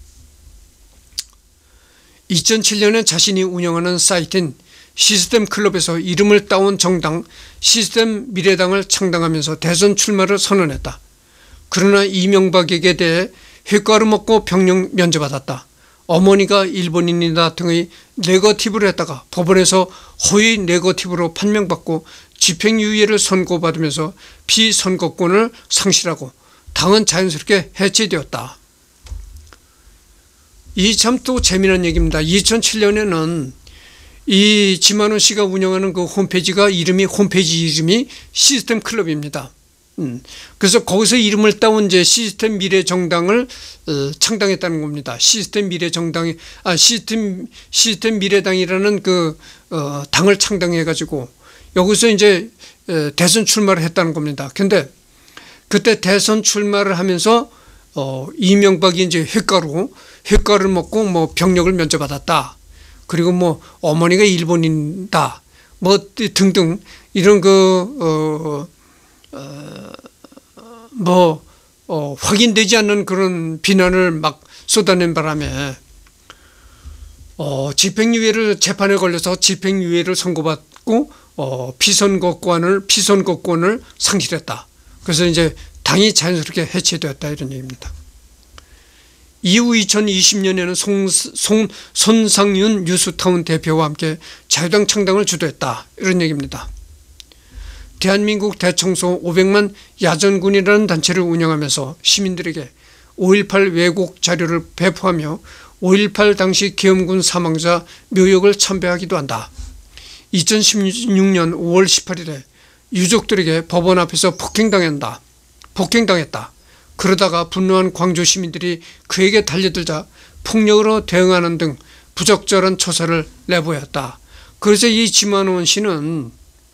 이천칠 년에 자신이 운영하는 사이트인 시스템 클럽에서 이름을 따온 정당 시스템 미래당을 창당하면서 대선 출마를 선언했다. 그러나 이명박에게 대해 회과를 먹고 병력 면제받았다. 어머니가 일본인이다 등의 네거티브를 했다가 법원에서 허위 네거티브로 판명받고 집행유예를 선고받으면서 피선거권을 상실하고 당은 자연스럽게 해체되었다. 이 참 또 재미난 얘기입니다. 이천칠 년에는 이 지만원 씨가 운영하는 그 홈페이지가 이름이 홈페이지 이름이 시스템 클럽입니다. 음. 그래서 거기서 이름을 따온 이제 시스템 미래 정당을 어, 창당했다는 겁니다. 시스템 미래 정당이 아 시스템 시스템 미래당이라는 그 어, 당을 창당해 가지고 여기서 이제 에, 대선 출마를 했다는 겁니다. 근데 그때 대선 출마를 하면서 어, 이명박이 이제 회가로 회가를 먹고 뭐 병력을 면제받았다. 그리고 뭐 어머니가 일본인다. 뭐 등등 이런 그 어, 어, 뭐 어, 확인되지 않는 그런 비난을 막 쏟아낸 바람에 어, 집행유예를 재판에 걸려서 집행유예를 선고받고 어, 피선거권을 피선거권을 상실했다. 그래서 이제 당이 자연스럽게 해체되었다 이런 얘기입니다. 이후 이천이십 년에는 송, 송, 손상윤 뉴스타운 대표와 함께 자유당 창당을 주도했다, 이런 얘기입니다. 대한민국 대청소 오백만 야전군이라는 단체를 운영하면서 시민들에게 오일팔 왜곡 자료를 배포하며 오일팔 당시 계엄군 사망자 묘역을 참배하기도 한다. 이천십육 년 오월 십팔일에 유족들에게 법원 앞에서 폭행당한다. 폭행당했다. 그러다가 분노한 광주 시민들이 그에게 달려들자 폭력으로 대응하는 등 부적절한 처사를 내보였다. 그래서 이 지만원 씨는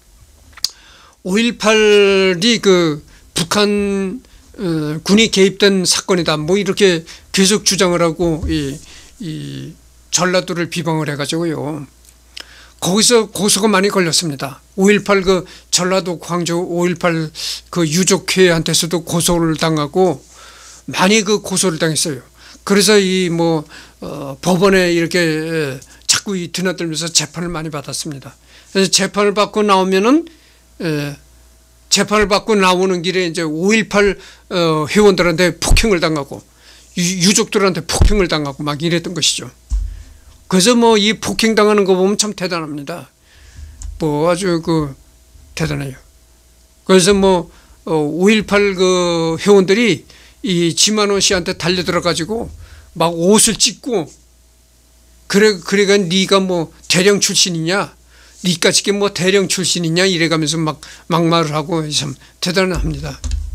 오일팔이 그 북한 어, 군이 개입된 사건이다, 뭐 이렇게 계속 주장을 하고 이, 이 전라도를 비방을 해가지고요. 거기서 고소가 많이 걸렸습니다. 오일팔 그 전라도 광주 오일팔 그 유족회한테서도 고소를 당하고 많이 그 고소를 당했어요. 그래서 이 뭐 어, 법원에 이렇게 자꾸 이 드나들면서 재판을 많이 받았습니다. 그래서 재판을 받고 나오면은 에, 재판을 받고 나오는 길에 이제 오일팔 어, 회원들한테 폭행을 당하고 유, 유족들한테 폭행을 당하고 막 이랬던 것이죠. 그래서 뭐 이 폭행 당하는 거 보면 참 대단합니다. 뭐 아주 그 대단해요. 그래서 뭐 오일팔 그 회원들이 이 지만원 씨한테 달려들어 가지고 막 옷을 찢고, 그래 그래가 네가 뭐 대령 출신이냐, 니까짓게 뭐 대령 출신이냐 이래가면서 막 막말을 하고 참 대단합니다.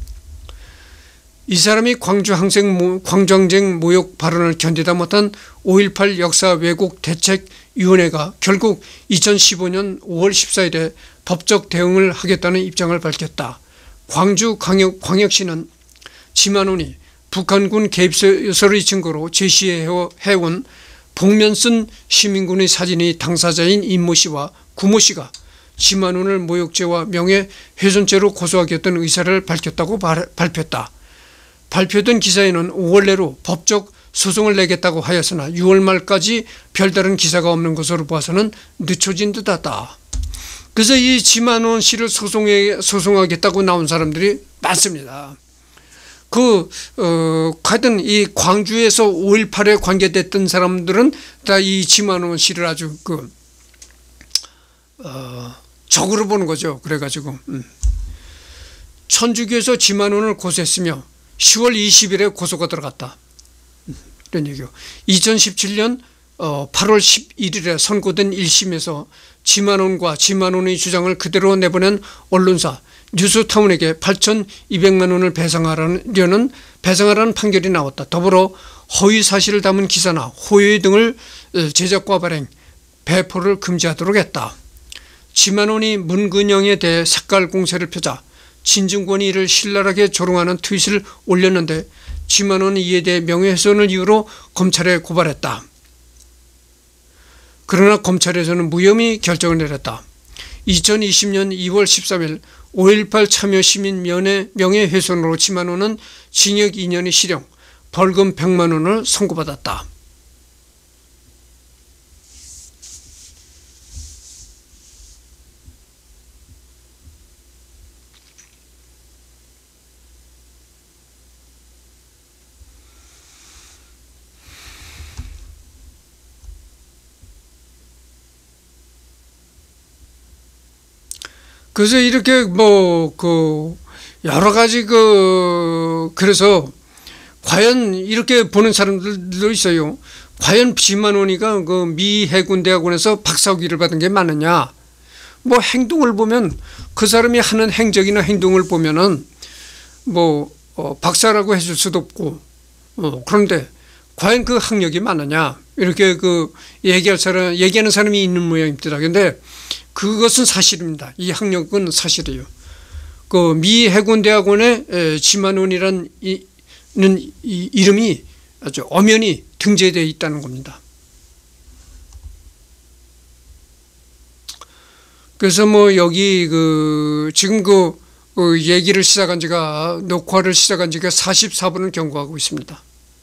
이 사람이 광주 항쟁, 광주항쟁 모욕 발언을 견디다 못한 오일팔 역사 왜곡 대책위원회가 결국 이천십오 년 오월 십사일에 법적 대응을 하겠다는 입장을 밝혔다. 광주 광역, 광역시는 지만원이 북한군 개입설의 증거로 제시해온 복면 쓴 시민군의 사진이 당사자인 임모 씨와 구모 씨가 지만원을 모욕죄와 명예훼손죄로 고소하겠다는 의사를 밝혔다고 발표했다. 발표된 기사에는 오월 내로 법적 소송을 내겠다고 하였으나 유월 말까지 별다른 기사가 없는 것으로 봐서는 늦춰진 듯하다. 그래서 이 지만원 씨를 소송해, 소송하겠다고 나온 사람들이 많습니다. 그, 어, 하여튼 이 광주에서 오일팔에 관계됐던 사람들은 다 이 지만원 씨를 아주 그, 어, 적으로 보는 거죠. 그래가지고, 음. 천주교에서 지만원을 고소했으며 시월 이십일에 고소가 들어갔다, 이런 얘기요. 이천십칠 년 팔월 십일일에 선고된 일 심에서 지만원과 지만원의 주장을 그대로 내보낸 언론사 뉴스타운에게 팔천이백만 원을 배상하려는 배상하라는 판결이 나왔다. 더불어 허위 사실을 담은 기사나 호의 등을 제작과 발행, 배포를 금지하도록 했다. 지만원이 문근영에 대해 색깔 공세를 펴자 진중권이 이를 신랄하게 조롱하는 트윗을 올렸는데 지만원은 이에 대해 명예훼손을 이유로 검찰에 고발했다. 그러나 검찰에서는 무혐의 결정을 내렸다. 이천이십 년 이월 십삼일 오일팔 참여 시민 명예훼손으로 지만원은 징역 이 년의 실형, 벌금 백만 원을 선고받았다. 그래서 이렇게 뭐 그 여러 가지 그 그래서 과연 이렇게 보는 사람들도 있어요. 과연 지만원이가 그 미 해군대학원에서 박사학위를 받은 게 맞느냐? 뭐 행동을 보면 그 사람이 하는 행적이나 행동을 보면은 뭐 어 박사라고 해줄 수도 없고, 어 그런데 과연 그 학력이 맞느냐? 이렇게 그 얘기할 사람 얘기하는 사람이 있는 모양입니다. 근데 그것은 사실입니다. 이 학력은 사실이에요. 그 미 해군대학원에 지만원이라는 이, 이 이름이 아주 엄연히 등재되어 있다는 겁니다. 그래서 뭐 여기 그 지금 그, 그 얘기를 시작한 지가 녹화를 시작한 지가 사십사 분을 경과하고 있습니다.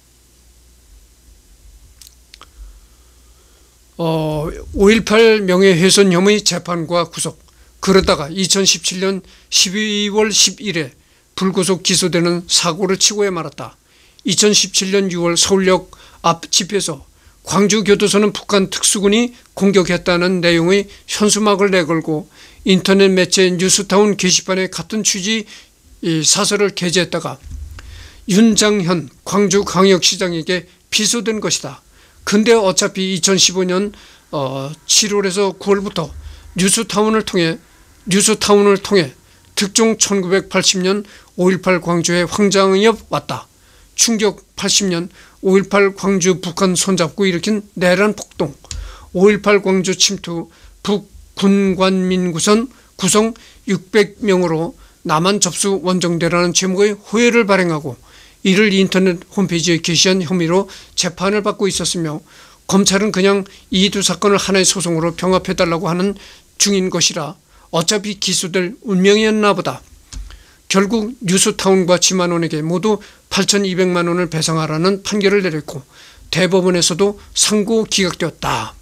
어, 오일팔 명예훼손 혐의 재판과 구속, 그러다가 이천십칠 년 십이월 십일일에 불구속 기소되는 사고를 치고야 말았다. 이천십칠 년 유월 서울역 앞 집에서 광주교도소는 북한 특수군이 공격했다는 내용의 현수막을 내걸고 인터넷 매체 뉴스타운 게시판에 같은 취지 사설을 게재했다가 윤장현 광주광역시장에게 피소된 것이다. 근데 어차피 이천십오 년 칠월에서 구월부터 뉴스타운을 통해 뉴스타운을 통해 특종 천구백팔십 년 오일팔 광주에 황장엽 왔다. 충격 팔십 년 오일팔 광주 북한 손잡고 일으킨 내란 폭동, 오일팔 광주 침투 북군관민구선 구성 육백 명으로 남한 접수 원정대라는 제목의 호해를 발행하고 이를 인터넷 홈페이지에 게시한 혐의로 재판을 받고 있었으며 검찰은 그냥 이 두 사건을 하나의 소송으로 병합해달라고 하는 중인 것이라 어차피 기소될 운명이었나 보다. 결국 뉴스타운과 지만원에게 모두 팔천이백만 원을 배상하라는 판결을 내렸고 대법원에서도 상고 기각되었다.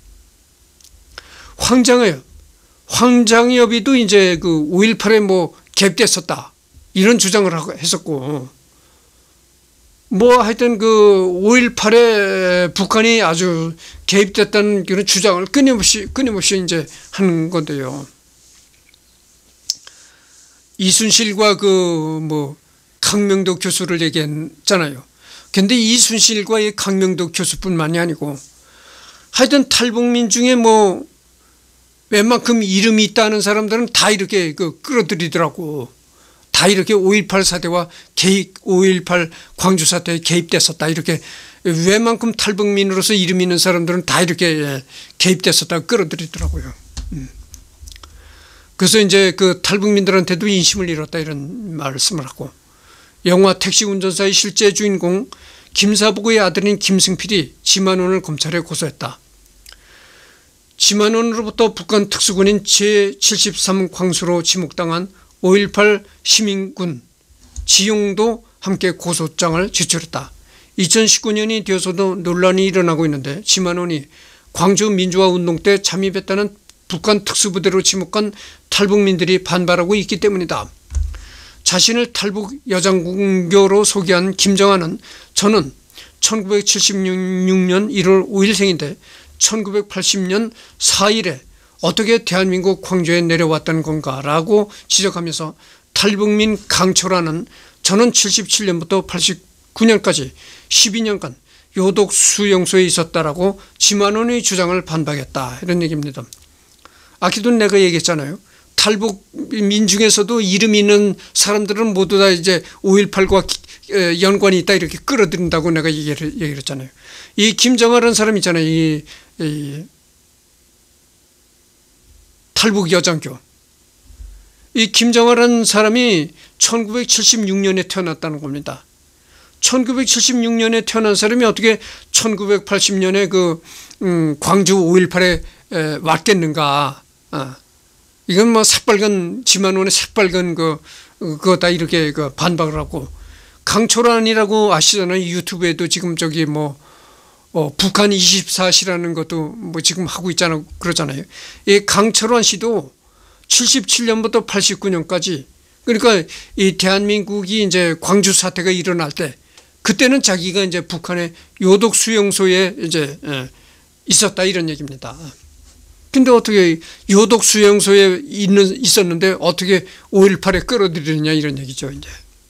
황장엽, 황장엽이도 이제 그 오일팔에 뭐 개입됐었다 이런 주장을 하고 했었고, 뭐 하여튼 그 오일팔에 북한이 아주 개입됐다는 그런 주장을 끊임없이 끊임없이 이제 하는 건데요. 이순실과 그 뭐 강명도 교수를 얘기했잖아요. 근데 이순실과 이 강명도 교수뿐만이 아니고 하여튼 탈북민 중에 뭐 웬만큼 이름이 있다는 사람들은 다 이렇게 그 끌어들이더라고. 다 이렇게 오일팔 사태와 개입, 오일팔 광주 사태에 개입됐었다. 이렇게 웬만큼 탈북민으로서 이름 있는 사람들은 다 이렇게 개입됐었다 끌어들이더라고요. 음. 그래서 이제 그 탈북민들한테도 인심을 잃었다 이런 말씀을 하고, 영화 택시 운전사의 실제 주인공 김사복의 아들인 김승필이 지만원을 검찰에 고소했다. 지만원으로부터 북한 특수군인 제칠십삼 광수로 지목당한 오일팔 시민군 지용도 함께 고소장을 제출했다. 이천십구 년이 되어서도 논란이 일어나고 있는데 지만원이 광주 민주화 운동 때 잠입했다는 북한 특수부대로 지목한 탈북민들이 반발하고 있기 때문이다. 자신을 탈북 여장군교로 소개한 김정아는 저는 천구백칠십육 년 일월 오일생인데 천구백팔십 년 사일에 어떻게 대한민국 광주에 내려왔다는 건가 라고 지적하면서 탈북민 강철아는 저는 칠십칠 년부터 팔십구 년까지 십이 년간 요독 수용소에 있었다라고 지만원의 주장을 반박했다 이런 얘기입니다. 아까도 내가 얘기했잖아요. 탈북민 중에서도 이름 있는 사람들은 모두 다 이제 오일팔과 연관이 있다 이렇게 끌어들인다고 내가 얘기를, 얘기를 했잖아요. 이 김정아라는 사람 있잖아요. 이, 이 탈북 여장교. 이 김정아라는 사람이 천구백칠십육 년에 태어났다는 겁니다. 천구백칠십육 년에 태어난 사람이 어떻게 천구백팔십 년에 그 음, 광주 오일팔에 에, 왔겠는가. 어. 이건 뭐 새빨간 지만원의 새빨간 그 그거 다 이렇게 그 반박을 하고, 강철환이라고 아시잖아요. 유튜브에도 지금 저기 뭐 어, 북한 이십사 시라는 것도 뭐 지금 하고 있잖아요. 그러잖아요. 이 강철환 씨도 칠십칠 년부터 팔십구 년까지, 그러니까 이 대한민국이 이제 광주 사태가 일어날 때 그때는 자기가 이제 북한의 요독 수용소에 이제 예, 있었다 이런 얘기입니다. 근데 어떻게 요독 수용소에 있는 있었는데 어떻게 오일팔에 끌어들이느냐 이런 얘기죠. 이제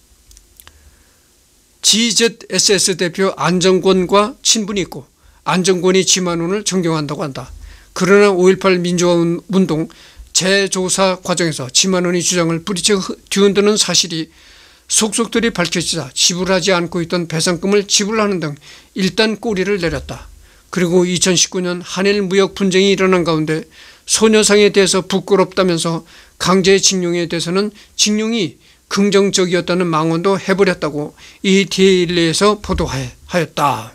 지제스에스 대표 안정권과 친분이 있고 안정권이 지만원을 존경한다고 한다. 그러나 오일팔 민주화 운동 재조사 과정에서 지만원의 주장을 뿌리쳐 뒤흔드는 사실이 속속들이 밝혀지자 지불하지 않고 있던 배상금을 지불하는 등 일단 꼬리를 내렸다. 그리고 이천십구 년 한일 무역 분쟁이 일어난 가운데 소녀상에 대해서 부끄럽다면서 강제징용에 대해서는 징용이 긍정적이었다는 망언도 해버렸다고 이 데일리에서 보도하였다.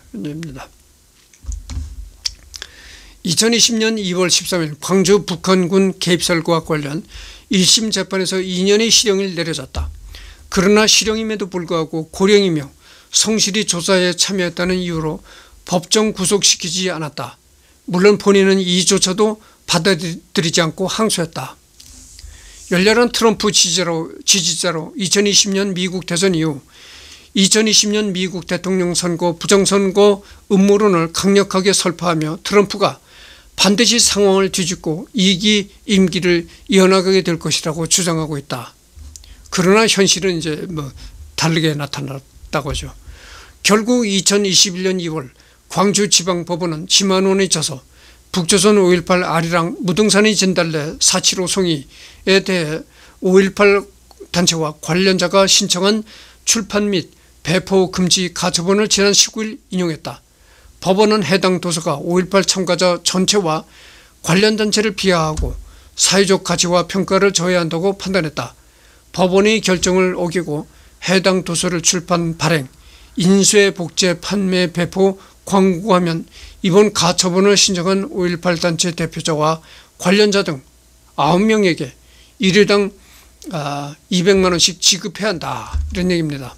이천이십 년 이월 십삼일 광주 북한군 개입설과 관련 일 심 재판에서 이 년의 실형이 내려졌다. 그러나 실형임에도 불구하고 고령이며 성실히 조사에 참여했다는 이유로 법정 구속시키지 않았다. 물론 본인은 이조차도 받아들이지 않고 항소했다. 열렬한 트럼프 지지자로, 지지자로 이천이십 년 미국 대선 이후 이천이십 년 미국 대통령 선거 부정선거 음모론을 강력하게 설파하며 트럼프가 반드시 상황을 뒤집고 이 기 임기를 이어나가게 될 것이라고 주장하고 있다. 그러나 현실은 이제 뭐 다르게 나타났다고 하죠. 결국 이천이십일 년 이월 광주지방법원은 지만원에 져서 북조선 오일팔 아리랑 무등산이 진달래 사칠오 송이에 대해 오일팔 단체와 관련자가 신청한 출판 및 배포 금지 가처분을 지난 십구 일 인용했다. 법원은 해당 도서가 오일팔 참가자 전체와 관련 단체를 비하하고 사회적 가치와 평가를 저해야 한다고 판단했다. 법원의 결정을 어기고 해당 도서를 출판, 발행, 인쇄, 복제, 판매, 배포, 광고하면 이번 가처분을 신청한 오일팔 단체 대표자와 관련자 등 아홉 명에게 일회당 이백만 원씩 지급해야 한다. 이런 얘기입니다.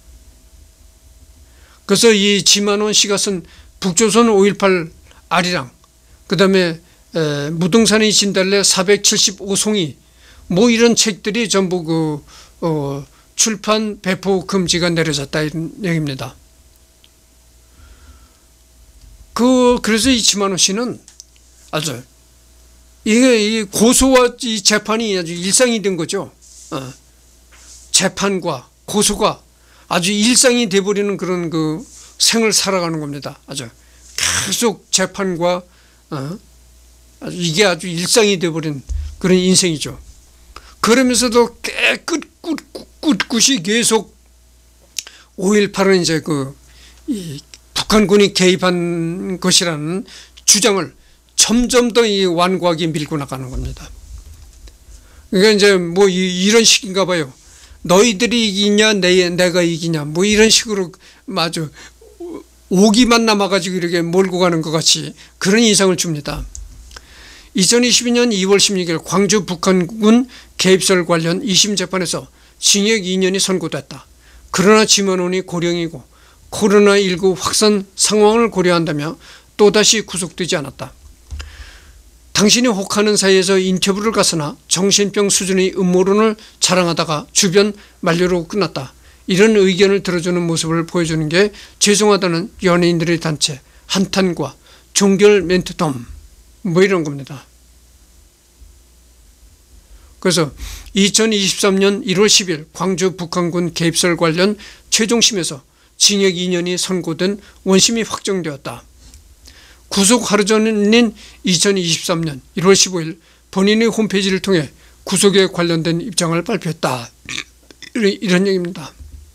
그래서 이 지만원 씨가 쓴 북조선 오일팔 아리랑, 그 다음에 무등산의 진달래 사백칠십오 송이 뭐 이런 책들이 전부 그 어, 출판 배포 금지가 내려졌다 이런 얘기입니다. 그 그래서 이 지만원 씨는 아주 이게 이 고소와 이 재판이 아주 일상이 된 거죠. 어. 재판과 고소가 아주 일상이 돼버리는 그런 그 생을 살아가는 겁니다. 아주 계속 재판과 어. 아주 이게 아주 일상이 돼버린 그런 인생이죠. 그러면서도 깨끗 꿋꿋이 계속 오일팔은 이제 그 이 북한군이 개입한 것이라는 주장을 점점 더 이 완고하게 밀고 나가는 겁니다. 그러니까 이제 뭐 이, 이런 식인가 봐요. 너희들이 이기냐 내, 내가 이기냐 뭐 이런 식으로 아주 오기만 남아가지고 이렇게 몰고 가는 것 같이 그런 인상을 줍니다. 이천이십이 년 이월 십육 일 광주 북한군 개입설 관련 이심 재판에서 징역 이 년이 선고됐다. 그러나 지만원이 고령이고 코로나 십구 확산 상황을 고려한다며 또다시 구속되지 않았다. 당신이 혹하는 사이에서 인터뷰를 가서나 정신병 수준의 음모론을 자랑하다가 주변 만류로 끝났다. 이런 의견을 들어주는 모습을 보여주는 게 죄송하다는 연예인들의 단체 한탄과 종결 멘트덤 뭐 이런 겁니다. 그래서 이천이십삼 년 일월 십일 광주 북한군 개입설 관련 최종심에서 징역 이 년이 선고된 원심이 확정되었다. 구속 하루 전인 이천이십삼 년 일월 십오 일 본인의 홈페이지를 통해 구속에 관련된 입장을 발표했다. 이런 얘기입니다.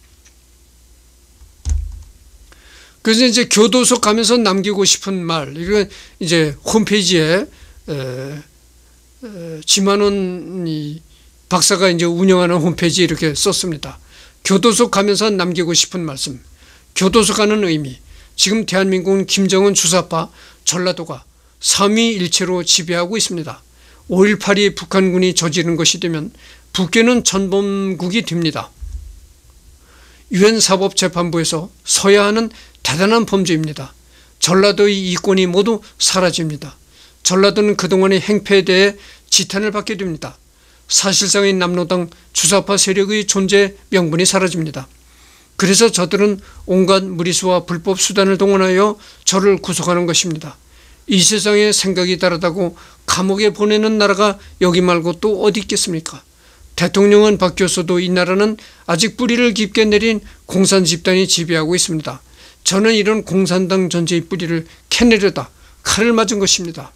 그래서 이제 교도소 가면서 남기고 싶은 말, 이건 이제 홈페이지에 에, 에, 지만원 박사가 이제 운영하는 홈페이지에 이렇게 썼습니다. 교도소 가면서 남기고 싶은 말씀. 교도소 가는 의미. 지금 대한민국은 김정은 주사파 전라도가 삼위일체로 지배하고 있습니다. 오일팔이 북한군이 저지른 것이 되면 북괴는 전범국이 됩니다. 유엔 사법재판부에서 서야 하는 대단한 범죄입니다. 전라도의 이권이 모두 사라집니다. 전라도는 그동안의 행패에 대해 지탄을 받게 됩니다. 사실상의 남로당 주사파 세력의 존재 명분이 사라집니다. 그래서 저들은 온갖 무리수와 불법 수단을 동원하여 저를 구속하는 것입니다. 이 세상에 생각이 다르다고 감옥에 보내는 나라가 여기 말고 또 어디 있겠습니까? 대통령은 바뀌었어도 이 나라는 아직 뿌리를 깊게 내린 공산 집단이 지배하고 있습니다. 저는 이런 공산당 전체의 뿌리를 캐내려다 칼을 맞은 것입니다.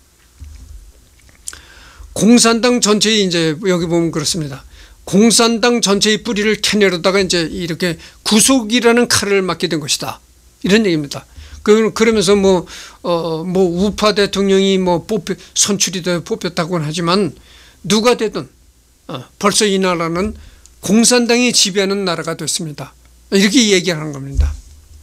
공산당 전체의 이제 여기 보면 그렇습니다. 공산당 전체의 뿌리를 캐내려다가 이제 이렇게 구속이라는 칼을 맞게 된 것이다. 이런 얘기입니다. 그러면서 뭐, 어, 뭐 우파 대통령이 뭐 뽑혀, 선출이 되어 뽑혔다고는 하지만 누가 되든 어, 벌써 이 나라는 공산당이 지배하는 나라가 됐습니다. 이렇게 얘기하는 겁니다.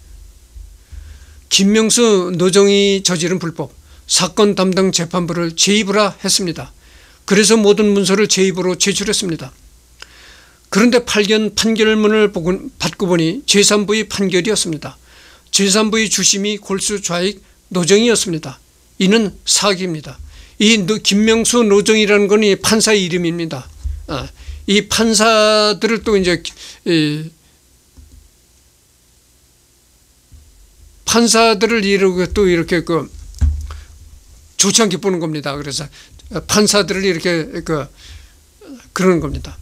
김명수 노정이 저지른 불법 사건 담당 재판부를 재입으라 했습니다. 그래서 모든 문서를 재입으로 제출했습니다. 그런데 팔 년 판결문을 받고 보니 제삼 부의 판결이었습니다. 제삼 부의 주심이 골수 좌익 노정이었습니다. 이는 사기입니다. 이 김명수 노정이라는 건 이 판사의 이름입니다. 이 판사들을 또 이제 판사들을 이렇게 또 이렇게 그 좋지 않게 보는 겁니다. 그래서 판사들을 이렇게 그 그러는 겁니다.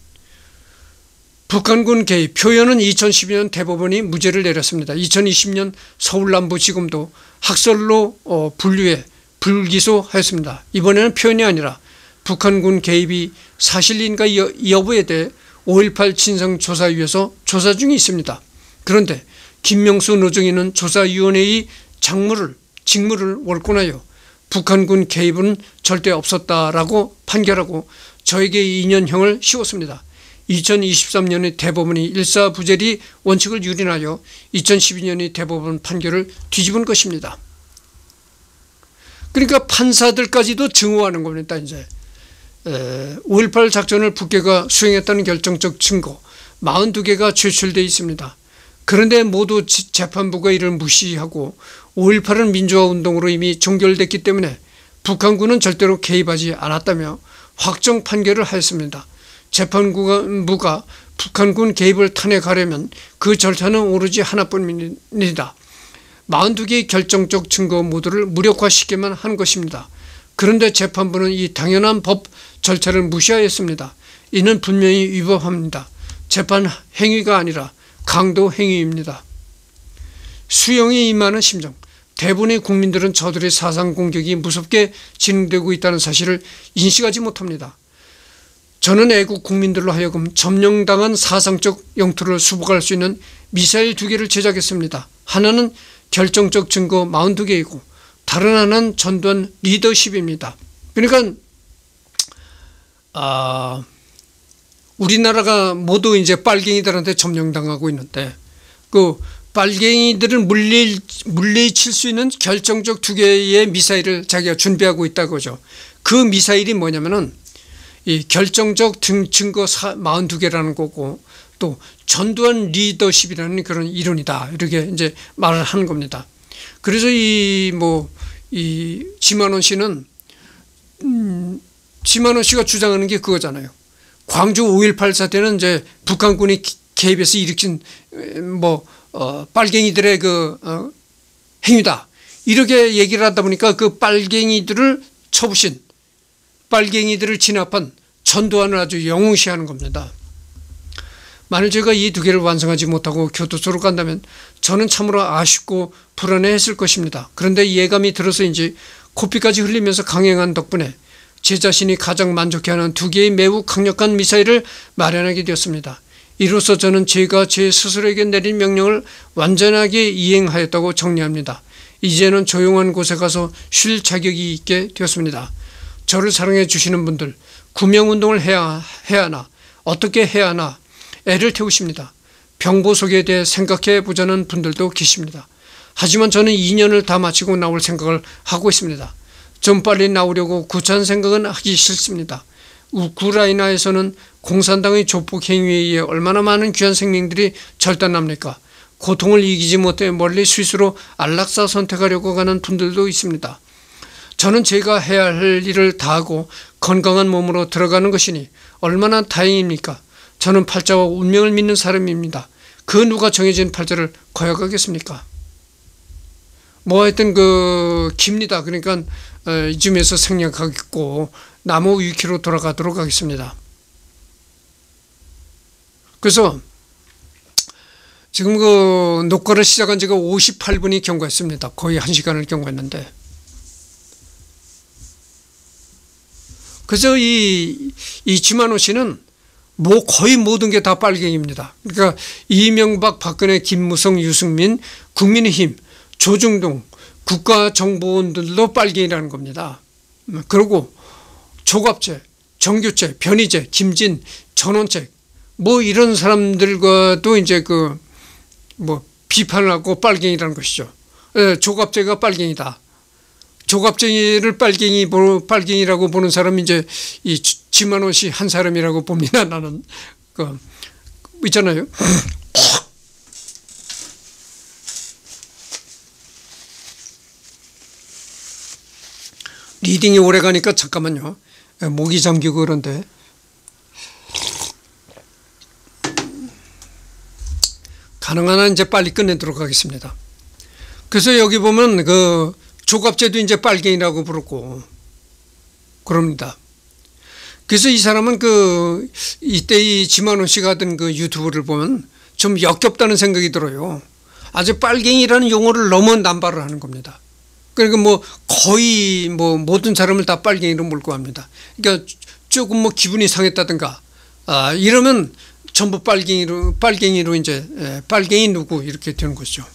북한군 개입 표현은 이천십이 년 대법원이 무죄를 내렸습니다. 이천이십 년 서울남부지검도 학설로 어, 분류해 불기소하였습니다. 이번에는 표현이 아니라 북한군 개입이 사실인가 여부에 대해 오일팔 진상조사위에서 조사 중에 있습니다. 그런데 김명수 노정희는 조사위원회의 작무를, 직무를 월권하여 북한군 개입은 절대 없었다라고 판결하고 저에게 이 년형을 씌웠습니다. 이천이십삼 년에 대법원이 일사부재리 원칙을 유린하여 이천십이 년의 대법원 판결을 뒤집은 것입니다. 그러니까 판사들까지도 증오하는 겁니다. 이제 오일팔 작전을 북괴가 수행했다는 결정적 증거 사십이 개가 제출되어 있습니다. 그런데 모두 재판부가 이를 무시하고 오일팔은 민주화운동으로 이미 종결됐기 때문에 북한군은 절대로 개입하지 않았다며 확정 판결을 하였습니다. 재판부가 북한군 개입을 탄핵하려면 그 절차는 오로지 하나뿐입니다. 사십이 개의 결정적 증거 모두를 무력화시키기만 한 것입니다. 그런데 재판부는 이 당연한 법 절차를 무시하였습니다. 이는 분명히 위법합니다. 재판 행위가 아니라 강도 행위입니다. 수용에 임하는 심정. 대부분의 국민들은 저들의 사상 공격이 무섭게 진행되고 있다는 사실을 인식하지 못합니다. 저는 애국 국민들로 하여금 점령당한 사상적 영토를 수복할 수 있는 미사일 두 개를 제작했습니다. 하나는 결정적 증거 사십이 개이고 다른 하나는 전두환 리더십입니다. 그러니까 아, 우리나라가 모두 이제 빨갱이들한테 점령당하고 있는데 그 빨갱이들을 물리, 물리칠 수 있는 결정적 두 개의 미사일을 자기가 준비하고 있다고죠. 그 미사일이 뭐냐면은 이 결정적 증거 사십이 개라는 거고 또 전두환 리더십이라는 그런 이론이다. 이렇게 이제 말을 하는 겁니다. 그래서 이 뭐 이 지만원 씨는 음, 지만원 씨가 주장하는 게 그거잖아요. 광주 오일팔 사태는 이제 북한군이 개입해서 일으킨 뭐 어, 빨갱이들의 그 어, 행위다. 이렇게 얘기를 하다 보니까 그 빨갱이들을 쳐부신 빨갱이들을 진압한 전두환을 아주 영웅시하는 겁니다. 만일 제가 이 두 개를 완성하지 못하고 교도소로 간다면 저는 참으로 아쉽고 불안해했을 것입니다. 그런데 예감이 들어서인지 코피까지 흘리면서 강행한 덕분에 제 자신이 가장 만족해하는 두 개의 매우 강력한 미사일을 마련하게 되었습니다. 이로써 저는 제가 제 스스로에게 내린 명령을 완전하게 이행하였다고 정리합니다. 이제는 조용한 곳에 가서 쉴 자격이 있게 되었습니다. 저를 사랑해 주시는 분들, 구명운동을 해야, 해야 하나, 어떻게 해야 하나 애를 태우십니다. 병보 속에 대해 생각해 보자는 분들도 계십니다. 하지만 저는 이 년을 다 마치고 나올 생각을 하고 있습니다. 좀 빨리 나오려고 구차한 생각은 하기 싫습니다. 우크라이나에서는 공산당의 조폭 행위에 의해 얼마나 많은 귀한 생명들이 절단납니까? 고통을 이기지 못해 멀리 스위스로 안락사 선택하려고 가는 분들도 있습니다. 저는 제가 해야 할 일을 다하고 건강한 몸으로 들어가는 것이니 얼마나 다행입니까? 저는 팔자와 운명을 믿는 사람입니다. 그 누가 정해진 팔자를 거역하겠습니까? 뭐 하여튼 그 깁니다. 그러니까 이쯤에서 생략하겠고 나무 위키로 돌아가도록 하겠습니다. 그래서 지금 그 녹화를 시작한 지가 오십팔 분이 경과했습니다. 거의 한 시간을 경과했는데 그래서 이, 이 지만호 씨는 뭐 거의 모든 게 다 빨갱이입니다. 그러니까 이명박, 박근혜, 김무성, 유승민, 국민의힘, 조중동, 국가정보원들도 빨갱이라는 겁니다. 그리고 조갑재, 정규재, 변희재, 김진, 전원책 뭐 이런 사람들과도 이제 그 뭐 비판을 하고 빨갱이라는 것이죠. 예, 조갑재가 빨갱이다. 조갑쟁이를 빨갱이, 빨갱이라고 보는 사람이 이제 이 지만호 씨 한 사람이라고 봅니다. 나는. 그, 있잖아요. 리딩이 오래 가니까 잠깐만요. 목이 잠기고 그런데. 가능한 한 이제 빨리 끝내도록 하겠습니다. 그래서 여기 보면 그 조갑제도 이제 빨갱이라고 부르고 그럽니다. 그래서 이 사람은 그 이때 이 지만원 씨가 하던 그 유튜브를 보면 좀 역겹다는 생각이 들어요. 아주 빨갱이라는 용어를 너무 남발을 하는 겁니다. 그러니까 뭐 거의 뭐 모든 사람을 다 빨갱이로 몰고 합니다. 그러니까 조금 뭐 기분이 상했다든가 아 이러면 전부 빨갱이로 빨갱이로 이제 예, 빨갱이 누구 이렇게 되는 것이죠.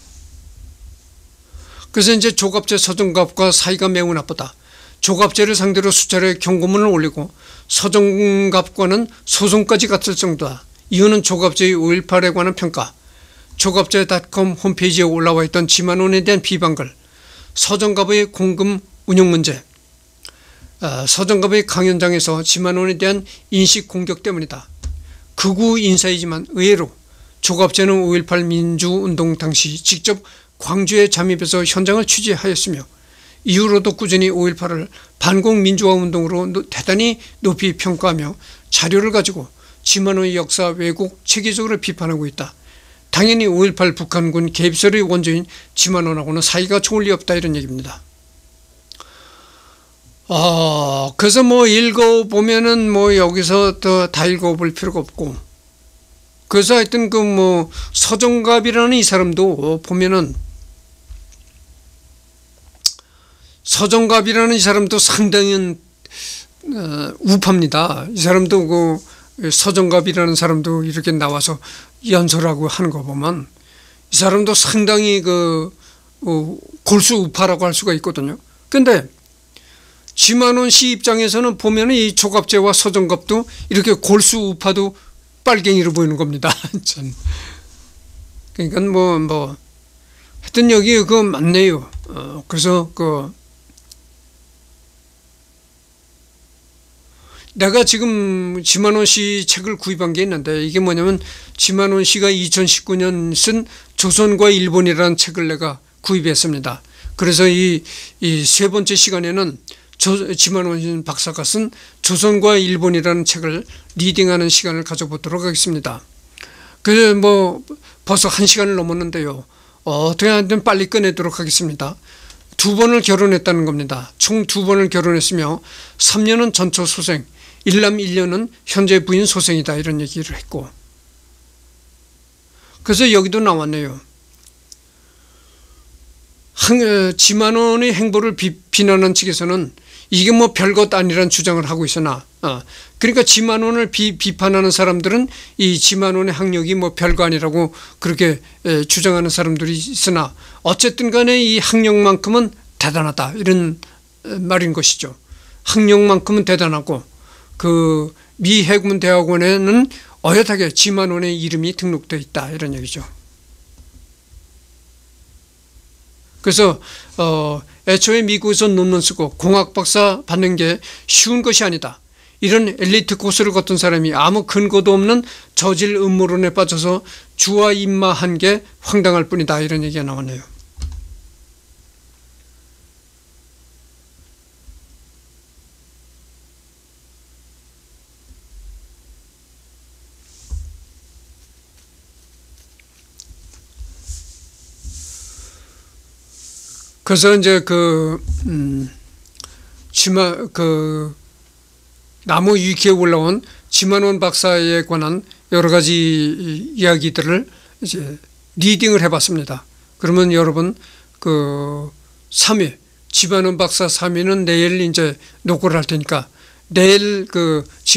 그래서 이제 조갑제 서정갑과 사이가 매우 나쁘다. 조갑제를 상대로 수차례 경고문을 올리고 서정갑과는 소송까지 갔을 정도다. 이유는 조갑제의 오일팔에 관한 평가, 조갑제 닷컴 홈페이지에 올라와 있던 지만원에 대한 비방글, 서정갑의 공금 운영 문제, 서정갑의 강연장에서 지만원에 대한 인식 공격 때문이다. 극우 인사이지만 의외로 조갑제는 오일팔 민주운동 당시 직접 광주에 잠입해서 현장을 취재하였으며 이후로도 꾸준히 오일팔을 반공민주화 운동으로 대단히 높이 평가하며 자료를 가지고 지만원의 역사 왜곡 체계적으로 비판하고 있다. 당연히 오일팔 북한군 개입설의 원조인 지만원하고는 사이가 좋을 리 없다 이런 얘기입니다. 어, 그래서 뭐 읽어보면은 뭐 여기서 더 다 읽어볼 필요가 없고 그래서 하여튼 그 뭐 서정갑이라는 이 사람도 보면은 서정갑이라는 이 사람도 상당히 어, 우파입니다. 이 사람도 그 서정갑이라는 사람도 이렇게 나와서 연설하고 하는 거 보면 이 사람도 상당히 그 어, 골수 우파라고 할 수가 있거든요. 근데 지만원 씨 입장에서는 보면은 이 조갑제와 서정갑도 이렇게 골수 우파도 빨갱이로 보이는 겁니다. 참. 그러니까 뭐, 뭐, 하여튼 여기 그거 맞네요. 어, 그래서 그, 내가 지금 지만원 씨 책을 구입한 게 있는데 이게 뭐냐면 지만원 씨가 이천십구 년 쓴 조선과 일본이라는 책을 내가 구입했습니다. 그래서 이, 이 세 번째 시간에는 조, 지만원 박사가 쓴 조선과 일본이라는 책을 리딩하는 시간을 가져보도록 하겠습니다. 그래서 뭐 벌써 한 시간을 넘었는데요. 어, 어떻게 하든 빨리 끝내도록 하겠습니다. 두 번을 결혼했다는 겁니다. 총 두 번을 결혼했으며 삼 년은 전처 소생, 일남 일 년은 현재 부인 소생이다 이런 얘기를 했고 그래서 여기도 나왔네요. 한, 지만원의 행보를 비, 비난한 측에서는 이게 뭐 별것 아니란 주장을 하고 있으나 어, 그러니까 지만원을 비, 비판하는 사람들은 이 지만원의 학력이 뭐 별거 아니라고 그렇게 에, 주장하는 사람들이 있으나 어쨌든 간에 이 학력만큼은 대단하다 이런 말인 것이죠. 학력만큼은 대단하고 그 미 해군 대학원에는 어엿하게 지만원의 이름이 등록되어 있다 이런 얘기죠. 그래서 어, 애초에 미국에서 논문 쓰고 공학 박사 받는 게 쉬운 것이 아니다. 이런 엘리트 코스를 걷던 사람이 아무 근거도 없는 저질 음모론에 빠져서 주와 입마한 게 황당할 뿐이다 이런 얘기가 나오네요. 그래서 이제 그, 음, 지마, 그, 나무 위키에 올라온 지만원 박사에 관한 여러 가지 이야기들을 이제 리딩을 해봤습니다. 그러면 여러분, 그, 삼 회, 지만원 박사 삼 회는 내일 이제 녹음을 할 테니까 내일 그,